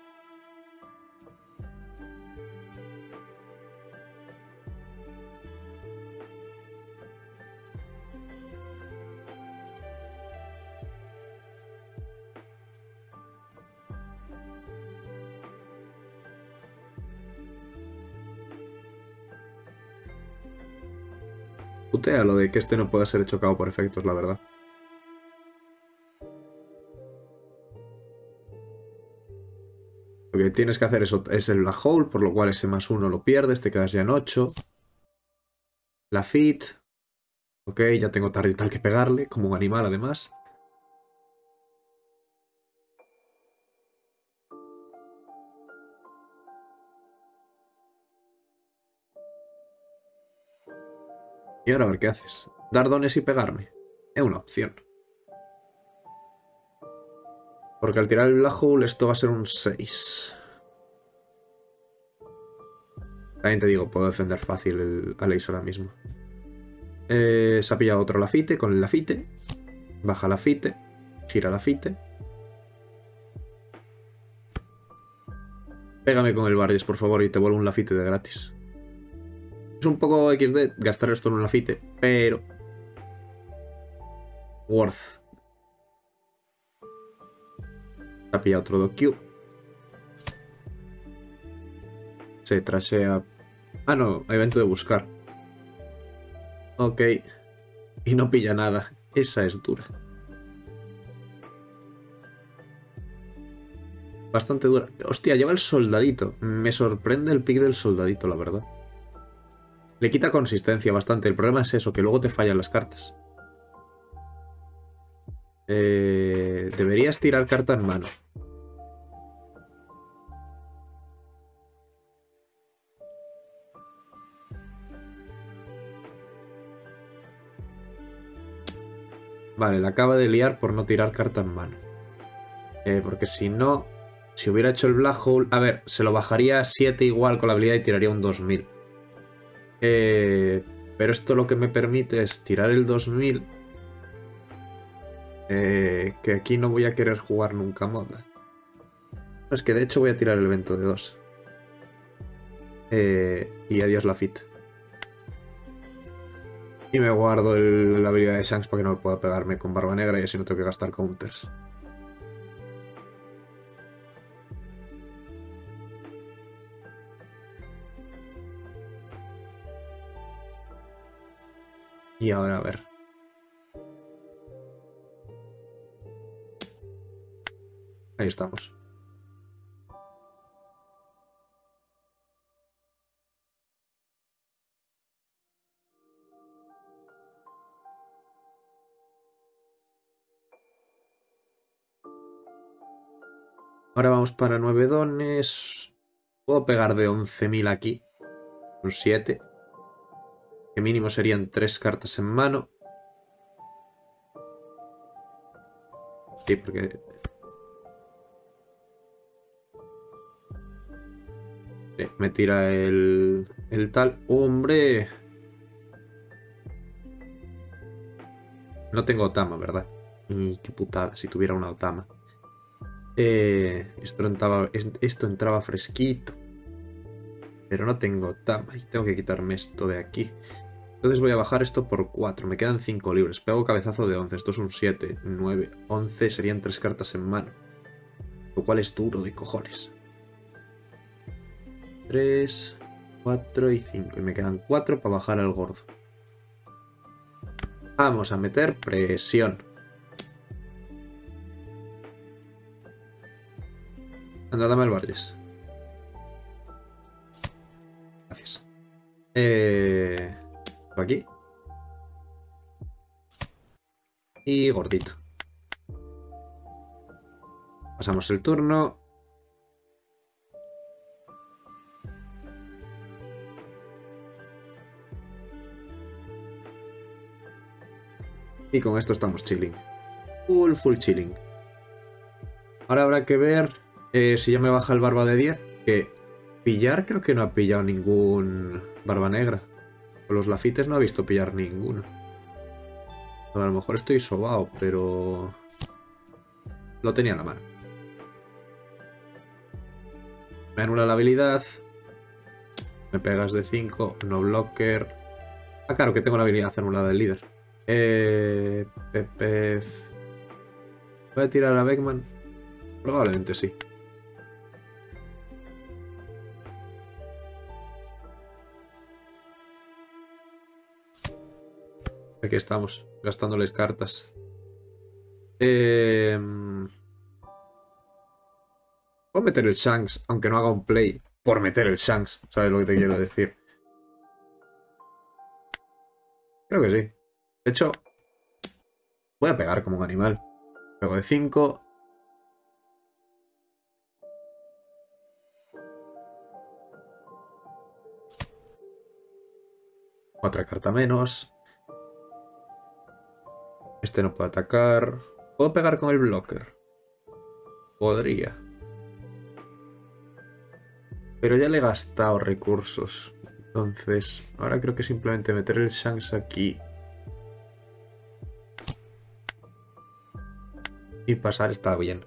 Putea lo de que este no pueda ser chocado por efectos, la verdad. Lo que tienes que hacer es, es el Black Hole, por lo cual ese más uno lo pierdes, te quedas ya en ocho. La Fit. Ok, ya tengo tarde y tal que pegarle, como un animal además. Y ahora a ver qué haces. Dar dones y pegarme. Es una opción. Porque al tirar el Black Hole esto va a ser un seis. También te digo, puedo defender fácil el, al Ace ahora mismo. Eh, se ha pillado otro Lafite con el Lafite. Baja Lafite. Gira Lafite. Pégame con el Barrios, por favor, y te vuelvo un Lafite de gratis. Es un poco equis de gastar esto en un Lafite, pero... worth. Se ha pillado otro Doq. Se trasea... Ah, no, evento de buscar. Ok. Y no pilla nada. Esa es dura. Bastante dura. Hostia, lleva el soldadito. Me sorprende el pick del soldadito, la verdad. Le quita consistencia bastante. El problema es eso, que luego te fallan las cartas. Eh, deberías tirar carta en mano. Vale, la acaba de liar por no tirar carta en mano. Eh, porque si no, si hubiera hecho el Black Hole... A ver, se lo bajaría a siete igual con la habilidad y tiraría un dos mil. Eh, pero esto lo que me permite es tirar el dos mil. Eh, que aquí no voy a querer jugar nunca moda. Es que de hecho voy a tirar el evento de dos. Eh, y adiós Lafite. Y me guardo el, la habilidad de Shanks para que no pueda pegarme con Barba Negra y así no tengo que gastar counters. Y ahora a ver. Ahí estamos. Ahora vamos para nueve dones. Puedo pegar de once mil aquí. Un siete. Que mínimo serían tres cartas en mano. Sí, porque... Sí, me tira el, el tal. ¡Hombre! No tengo Otama, ¿verdad? Y qué putada, si tuviera una Otama. Eh, esto, entraba, esto entraba fresquito. Pero no tengo Otama y tengo que quitarme esto de aquí. Entonces voy a bajar esto por cuatro. Me quedan cinco libres. Pego cabezazo de once. Esto es un siete, nueve, once. Serían tres cartas en mano. Lo cual es duro de cojones. tres, cuatro y cinco. Y me quedan cuatro para bajar al gordo. Vamos a meter presión. Anda, dame el Barges. Gracias. Eh... Aquí. Y gordito. Pasamos el turno. Y con esto estamos chilling. Full, full chilling. Ahora habrá que ver eh, si ya me baja el barba de diez. Que pillar creo que no ha pillado ningún barba negra. Con los lafites no ha visto pillar ninguno. A lo mejor estoy sobao, pero... Lo tenía en la mano. Me anula la habilidad. Me pegas de cinco. No blocker. Ah, claro, que tengo la habilidad anulada del líder. Eh... Pepe... ¿Voy a tirar a Beckman? Probablemente sí. Aquí estamos, gastándoles cartas. Eh... Puedo meter el Shanks, aunque no haga un play por meter el Shanks. ¿Sabes lo que te quiero decir? Creo que sí. De hecho, voy a pegar como un animal. Pego de cinco. Otra carta menos. Este no puede atacar. ¿Puedo pegar con el blocker? Podría. Pero ya le he gastado recursos. Entonces, ahora creo que simplemente meter el Shanks aquí Y pasar está bien.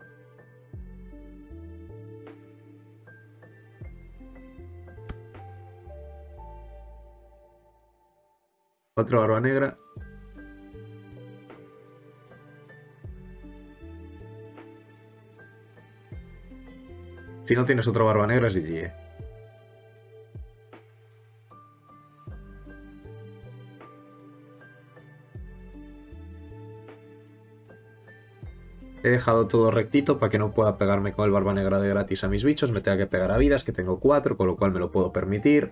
Otra barba negra. Si no tienes otra barba negra es G G, eh. He dejado todo rectito para que no pueda pegarme con el barba negra de gratis a mis bichos. Me tenga que pegar a vidas, que tengo cuatro, con lo cual me lo puedo permitir.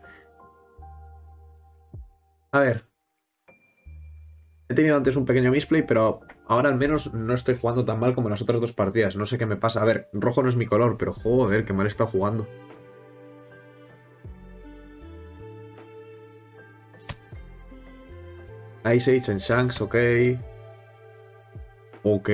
A ver. He tenido antes un pequeño misplay, pero ahora al menos no estoy jugando tan mal como en las otras dos partidas. No sé qué me pasa. A ver, rojo no es mi color, pero joder, qué mal he estado jugando. Ice Age en Shanks, ok. Ok.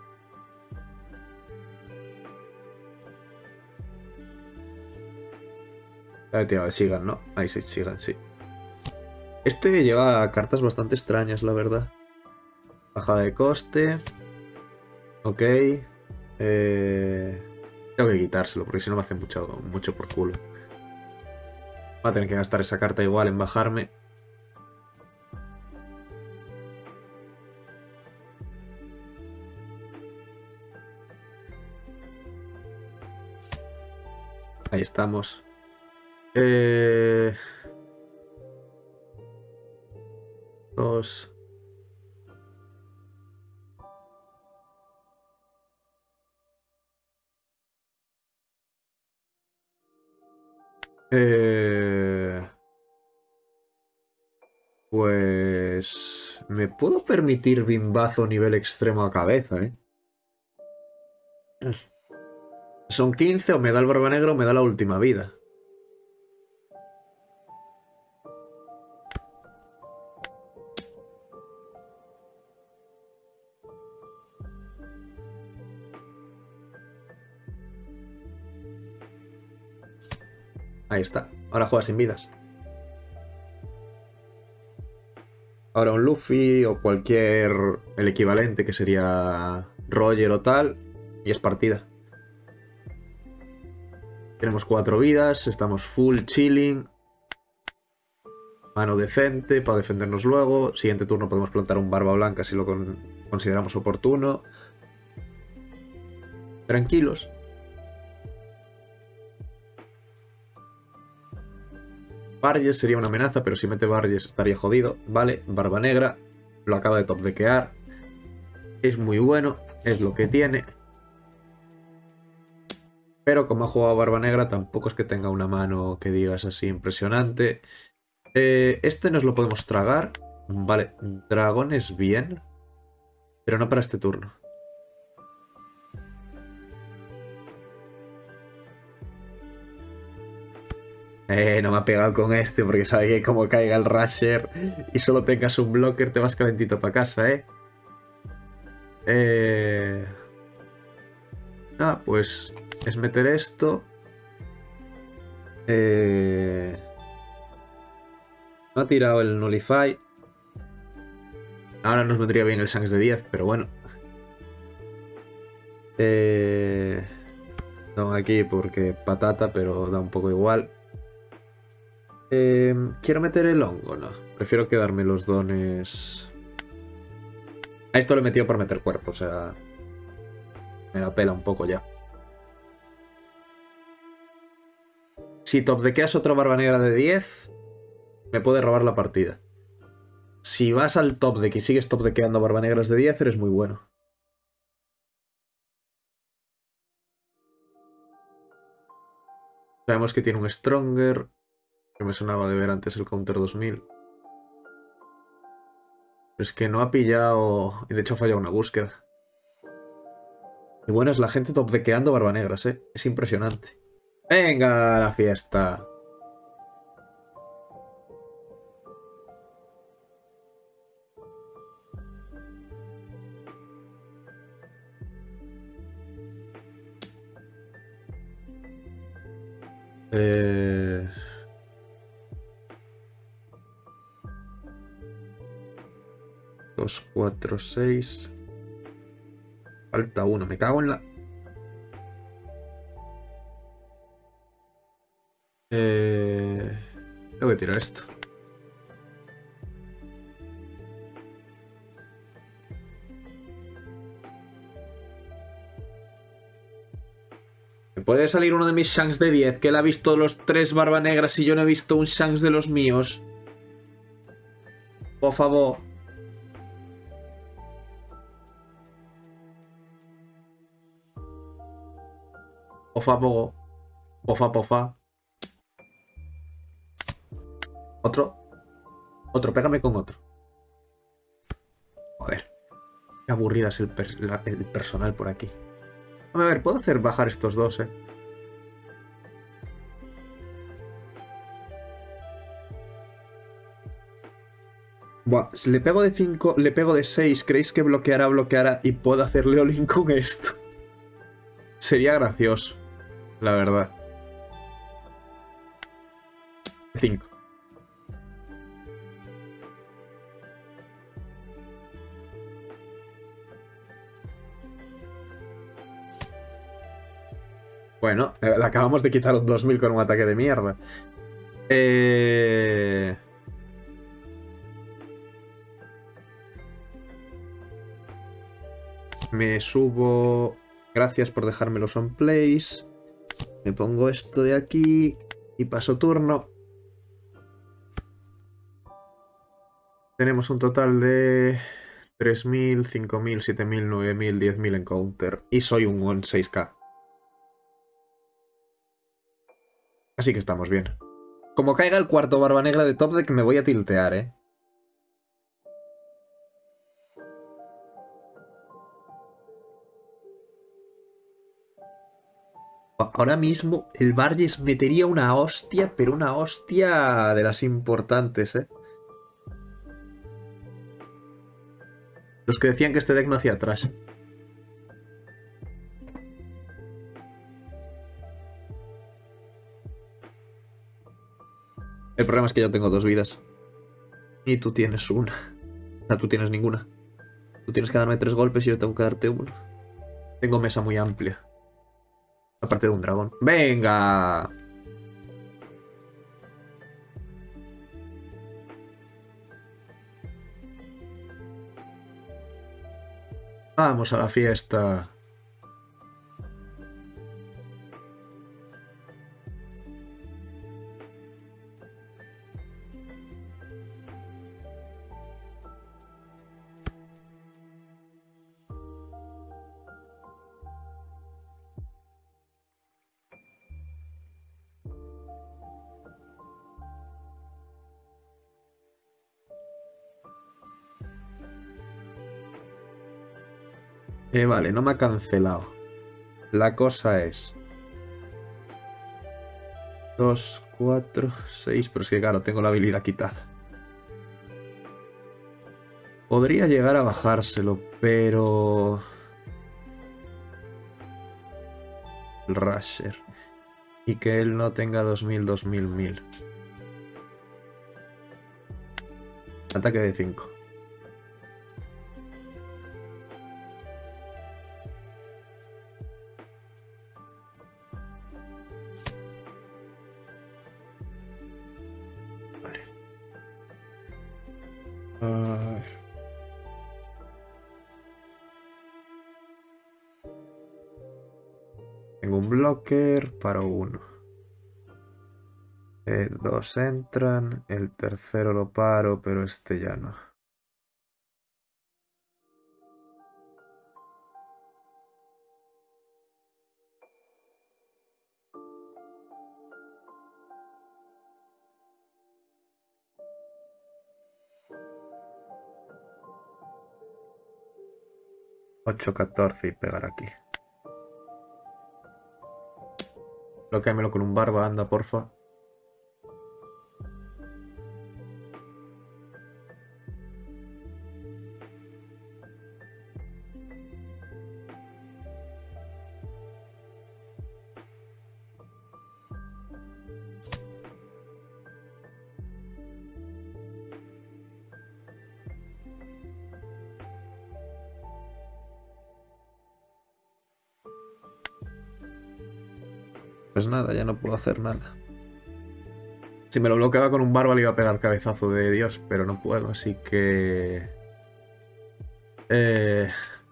Ya he tirado de Sigan, ¿no? Ice Age Sigan, sí. Este lleva cartas bastante extrañas, la verdad. Bajada de coste. Ok. Eh... Tengo que quitárselo, porque si no me hace mucho, mucho por culo. Voy a tener que gastar esa carta igual en bajarme. Ahí estamos. Eh... Dos. Eh... Pues... Me puedo permitir bimbazo nivel extremo a cabeza, ¿eh? Son quince, o me da el barba negra o me da la última vida. Ahí está. Ahora juega sin vidas. Ahora un Luffy o cualquier... el equivalente que sería Roger o tal. Y es partida. Tenemos cuatro vidas. Estamos full chilling. Mano decente para defendernos luego. Siguiente turno podemos plantar un barba blanca si lo con... consideramos oportuno. Tranquilos. Barges sería una amenaza, pero si mete Barges estaría jodido. Vale, barba negra. Lo acaba de top dequear. Es muy bueno. Es lo que tiene. Pero como ha jugado barba negra, tampoco es que tenga una mano que digas así impresionante. Eh, este nos lo podemos tragar. Vale, dragón es bien. Pero no para este turno. Eh, no me ha pegado con este porque sabe que como caiga el Rasher y solo tengas un blocker te vas calentito para casa, ¿eh? Eh... Ah, pues es meter esto. Eh... No ha tirado el Nullify. Ahora nos vendría bien el Shanks de diez, pero bueno. Eh... No, aquí porque patata, pero da un poco igual. Eh, quiero meter el hongo, no. Prefiero quedarme los dones. A esto lo he metido por meter cuerpo, o sea. Me la pela un poco ya. Si top dequeas otro barba negra de diez, me puede robar la partida. Si vas al top deck y sigues top dequeando barba negras de diez, eres muy bueno. Sabemos que tiene un Stronger, que me sonaba de ver antes el Counter dos mil. Pero es que no ha pillado... Y de hecho ha fallado una búsqueda. Qué buena es la gente top dequeando barba negras, ¿eh? Es impresionante. ¡Venga a la fiesta! Eh... dos, cuatro, seis... Falta uno, me cago en la... Eh... Tengo que tirar esto. ¿Me puede salir uno de mis Shanks de diez? Que él ha visto los tres Barba Negras y yo no he visto un Shanks de los míos. Por favor. Pofa, pogo. Pofa, pofa. Otro. Otro, pégame con otro. Joder. Qué aburrida es el, per la, el personal por aquí. A ver, puedo hacer bajar estos dos, eh. Buah, si le pego de cinco, le pego de seis, ¿creéis que bloqueará, bloqueará y puedo hacerle all-in con esto? Sería gracioso, la verdad. cinco. Bueno, le acabamos de quitar un dos mil con un ataque de mierda. Eh... Me subo... Gracias por dejármelos on place. Me pongo esto de aquí y paso turno. Tenemos un total de tres mil, cinco mil, siete mil, nueve mil, diez mil en counter. Y soy un on seis K. Así que estamos bien. Como caiga el cuarto Barba Negra de top deck me voy a tiltear, ¿eh? Ahora mismo el Barges metería una hostia, pero una hostia de las importantes, ¿eh? Los que decían que este deck no hacía atrás. El problema es que yo tengo dos vidas. Y tú tienes una. O sea, tú tienes ninguna. Tú tienes que darme tres golpes y yo tengo que darte uno. Tengo mesa muy amplia. Aparte de un dragón. ¡Venga! Vamos a la fiesta. Eh, vale, no me ha cancelado. La cosa es... dos, cuatro, seis... Pero es que claro, tengo la habilidad quitada. Podría llegar a bajárselo, pero... El Rusher. Y que él no tenga dos mil, dos mil, mil. Ataque de cinco. Vale. A ver. Tengo un blocker, paro uno. Eh, dos entran, el tercero lo paro, pero este ya no. ocho, catorce y pegar aquí. Bloquéamelo con un barba, anda, porfa. Pues nada, ya no puedo hacer nada. Si me lo bloqueaba con un barba le iba a pegar cabezazo de Dios, pero no puedo, así que... Eh...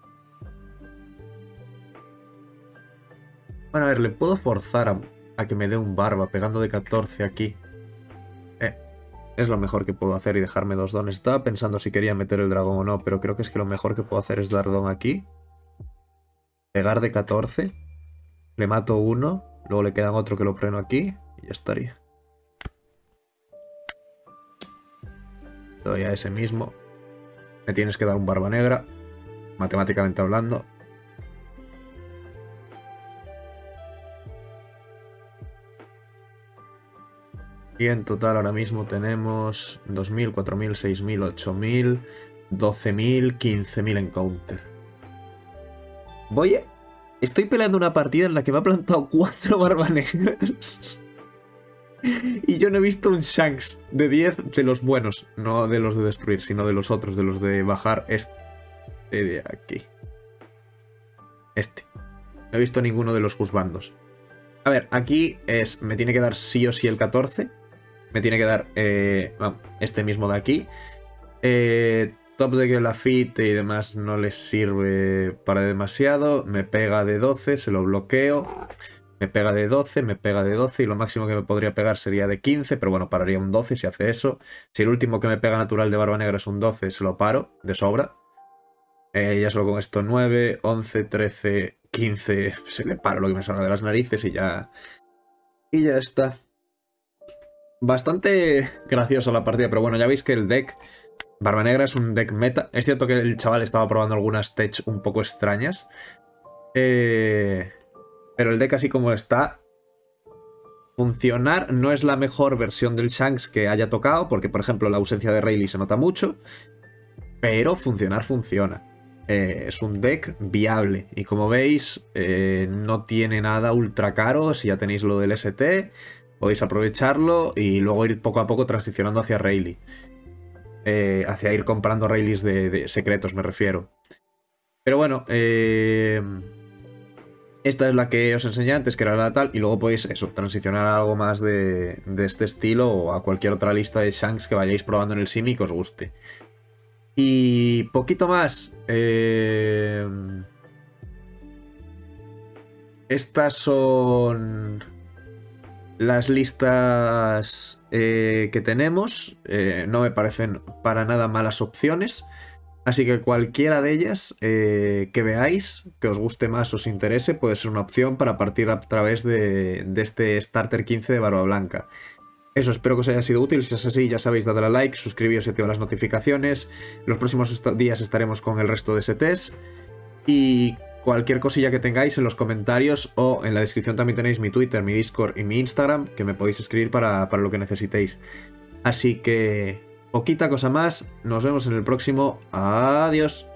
Bueno, a ver, le puedo forzar a, a que me dé un barba pegando de catorce aquí. Eh, es lo mejor que puedo hacer y dejarme dos dones. Estaba pensando si quería meter el dragón o no, pero creo que es que lo mejor que puedo hacer es dar don aquí. Pegar de catorce. Le mato uno, luego le quedan otro que lo freno aquí y ya estaría. Doy a ese mismo. Me tienes que dar un barba negra, matemáticamente hablando. Y en total ahora mismo tenemos dos mil, cuatro mil, seis mil, ocho mil, doce mil, quince mil en counter. Voy a... Estoy peleando una partida en la que me ha plantado cuatro barbas negras. Y yo no he visto un Shanks de diez de los buenos. No de los de destruir, sino de los otros, de los de bajar este de aquí. Este. No he visto ninguno de los juzbandos. A ver, aquí es... Me tiene que dar sí o sí el catorce. Me tiene que dar eh, este mismo de aquí. Eh, top de que la fit y demás no les sirve para demasiado. Me pega de doce, se lo bloqueo. Me pega de doce, me pega de doce y lo máximo que me podría pegar sería de quince, pero bueno, pararía un doce si hace eso. Si el último que me pega natural de barba negra es un doce, se lo paro de sobra. Eh, ya solo con esto nueve, once, trece, quince, se le paro lo que me salga de las narices y ya... Y ya está. Bastante graciosa la partida, pero bueno, ya veis que el deck Barba Negra es un deck meta. Es cierto que el chaval estaba probando algunas tech un poco extrañas. Eh... Pero el deck así como está, funcionar no es la mejor versión del Shanks que haya tocado, porque por ejemplo la ausencia de Rayleigh se nota mucho, pero funcionar funciona. Eh, es un deck viable y como veis eh, no tiene nada ultra caro. Si ya tenéis lo del S T, podéis aprovecharlo y luego ir poco a poco transicionando hacia Rayleigh. Eh, hacia ir comprando Rayleighs de, de secretos me refiero. Pero bueno, eh... esta es la que os enseñé antes, que era la tal, y luego podéis eso, transicionar a algo más de, de este estilo o a cualquier otra lista de Shanks que vayáis probando en el Simi y que os guste. Y poquito más. Eh... Estas son las listas eh, que tenemos. Eh, no me parecen para nada malas opciones. Así que cualquiera de ellas eh, que veáis, que os guste más, os interese, puede ser una opción para partir a través de, de este Starter quince de Barba Blanca. Eso, espero que os haya sido útil. Si es así, ya sabéis, dadle a like, suscribíos y activad las notificaciones. Los próximos días estaremos con el resto de S Ts. Y cualquier cosilla que tengáis en los comentarios o en la descripción también tenéis mi Twitter, mi Discord y mi Instagram, que me podéis escribir para, para lo que necesitéis. Así que... poquita cosa más, nos vemos en el próximo. Adiós.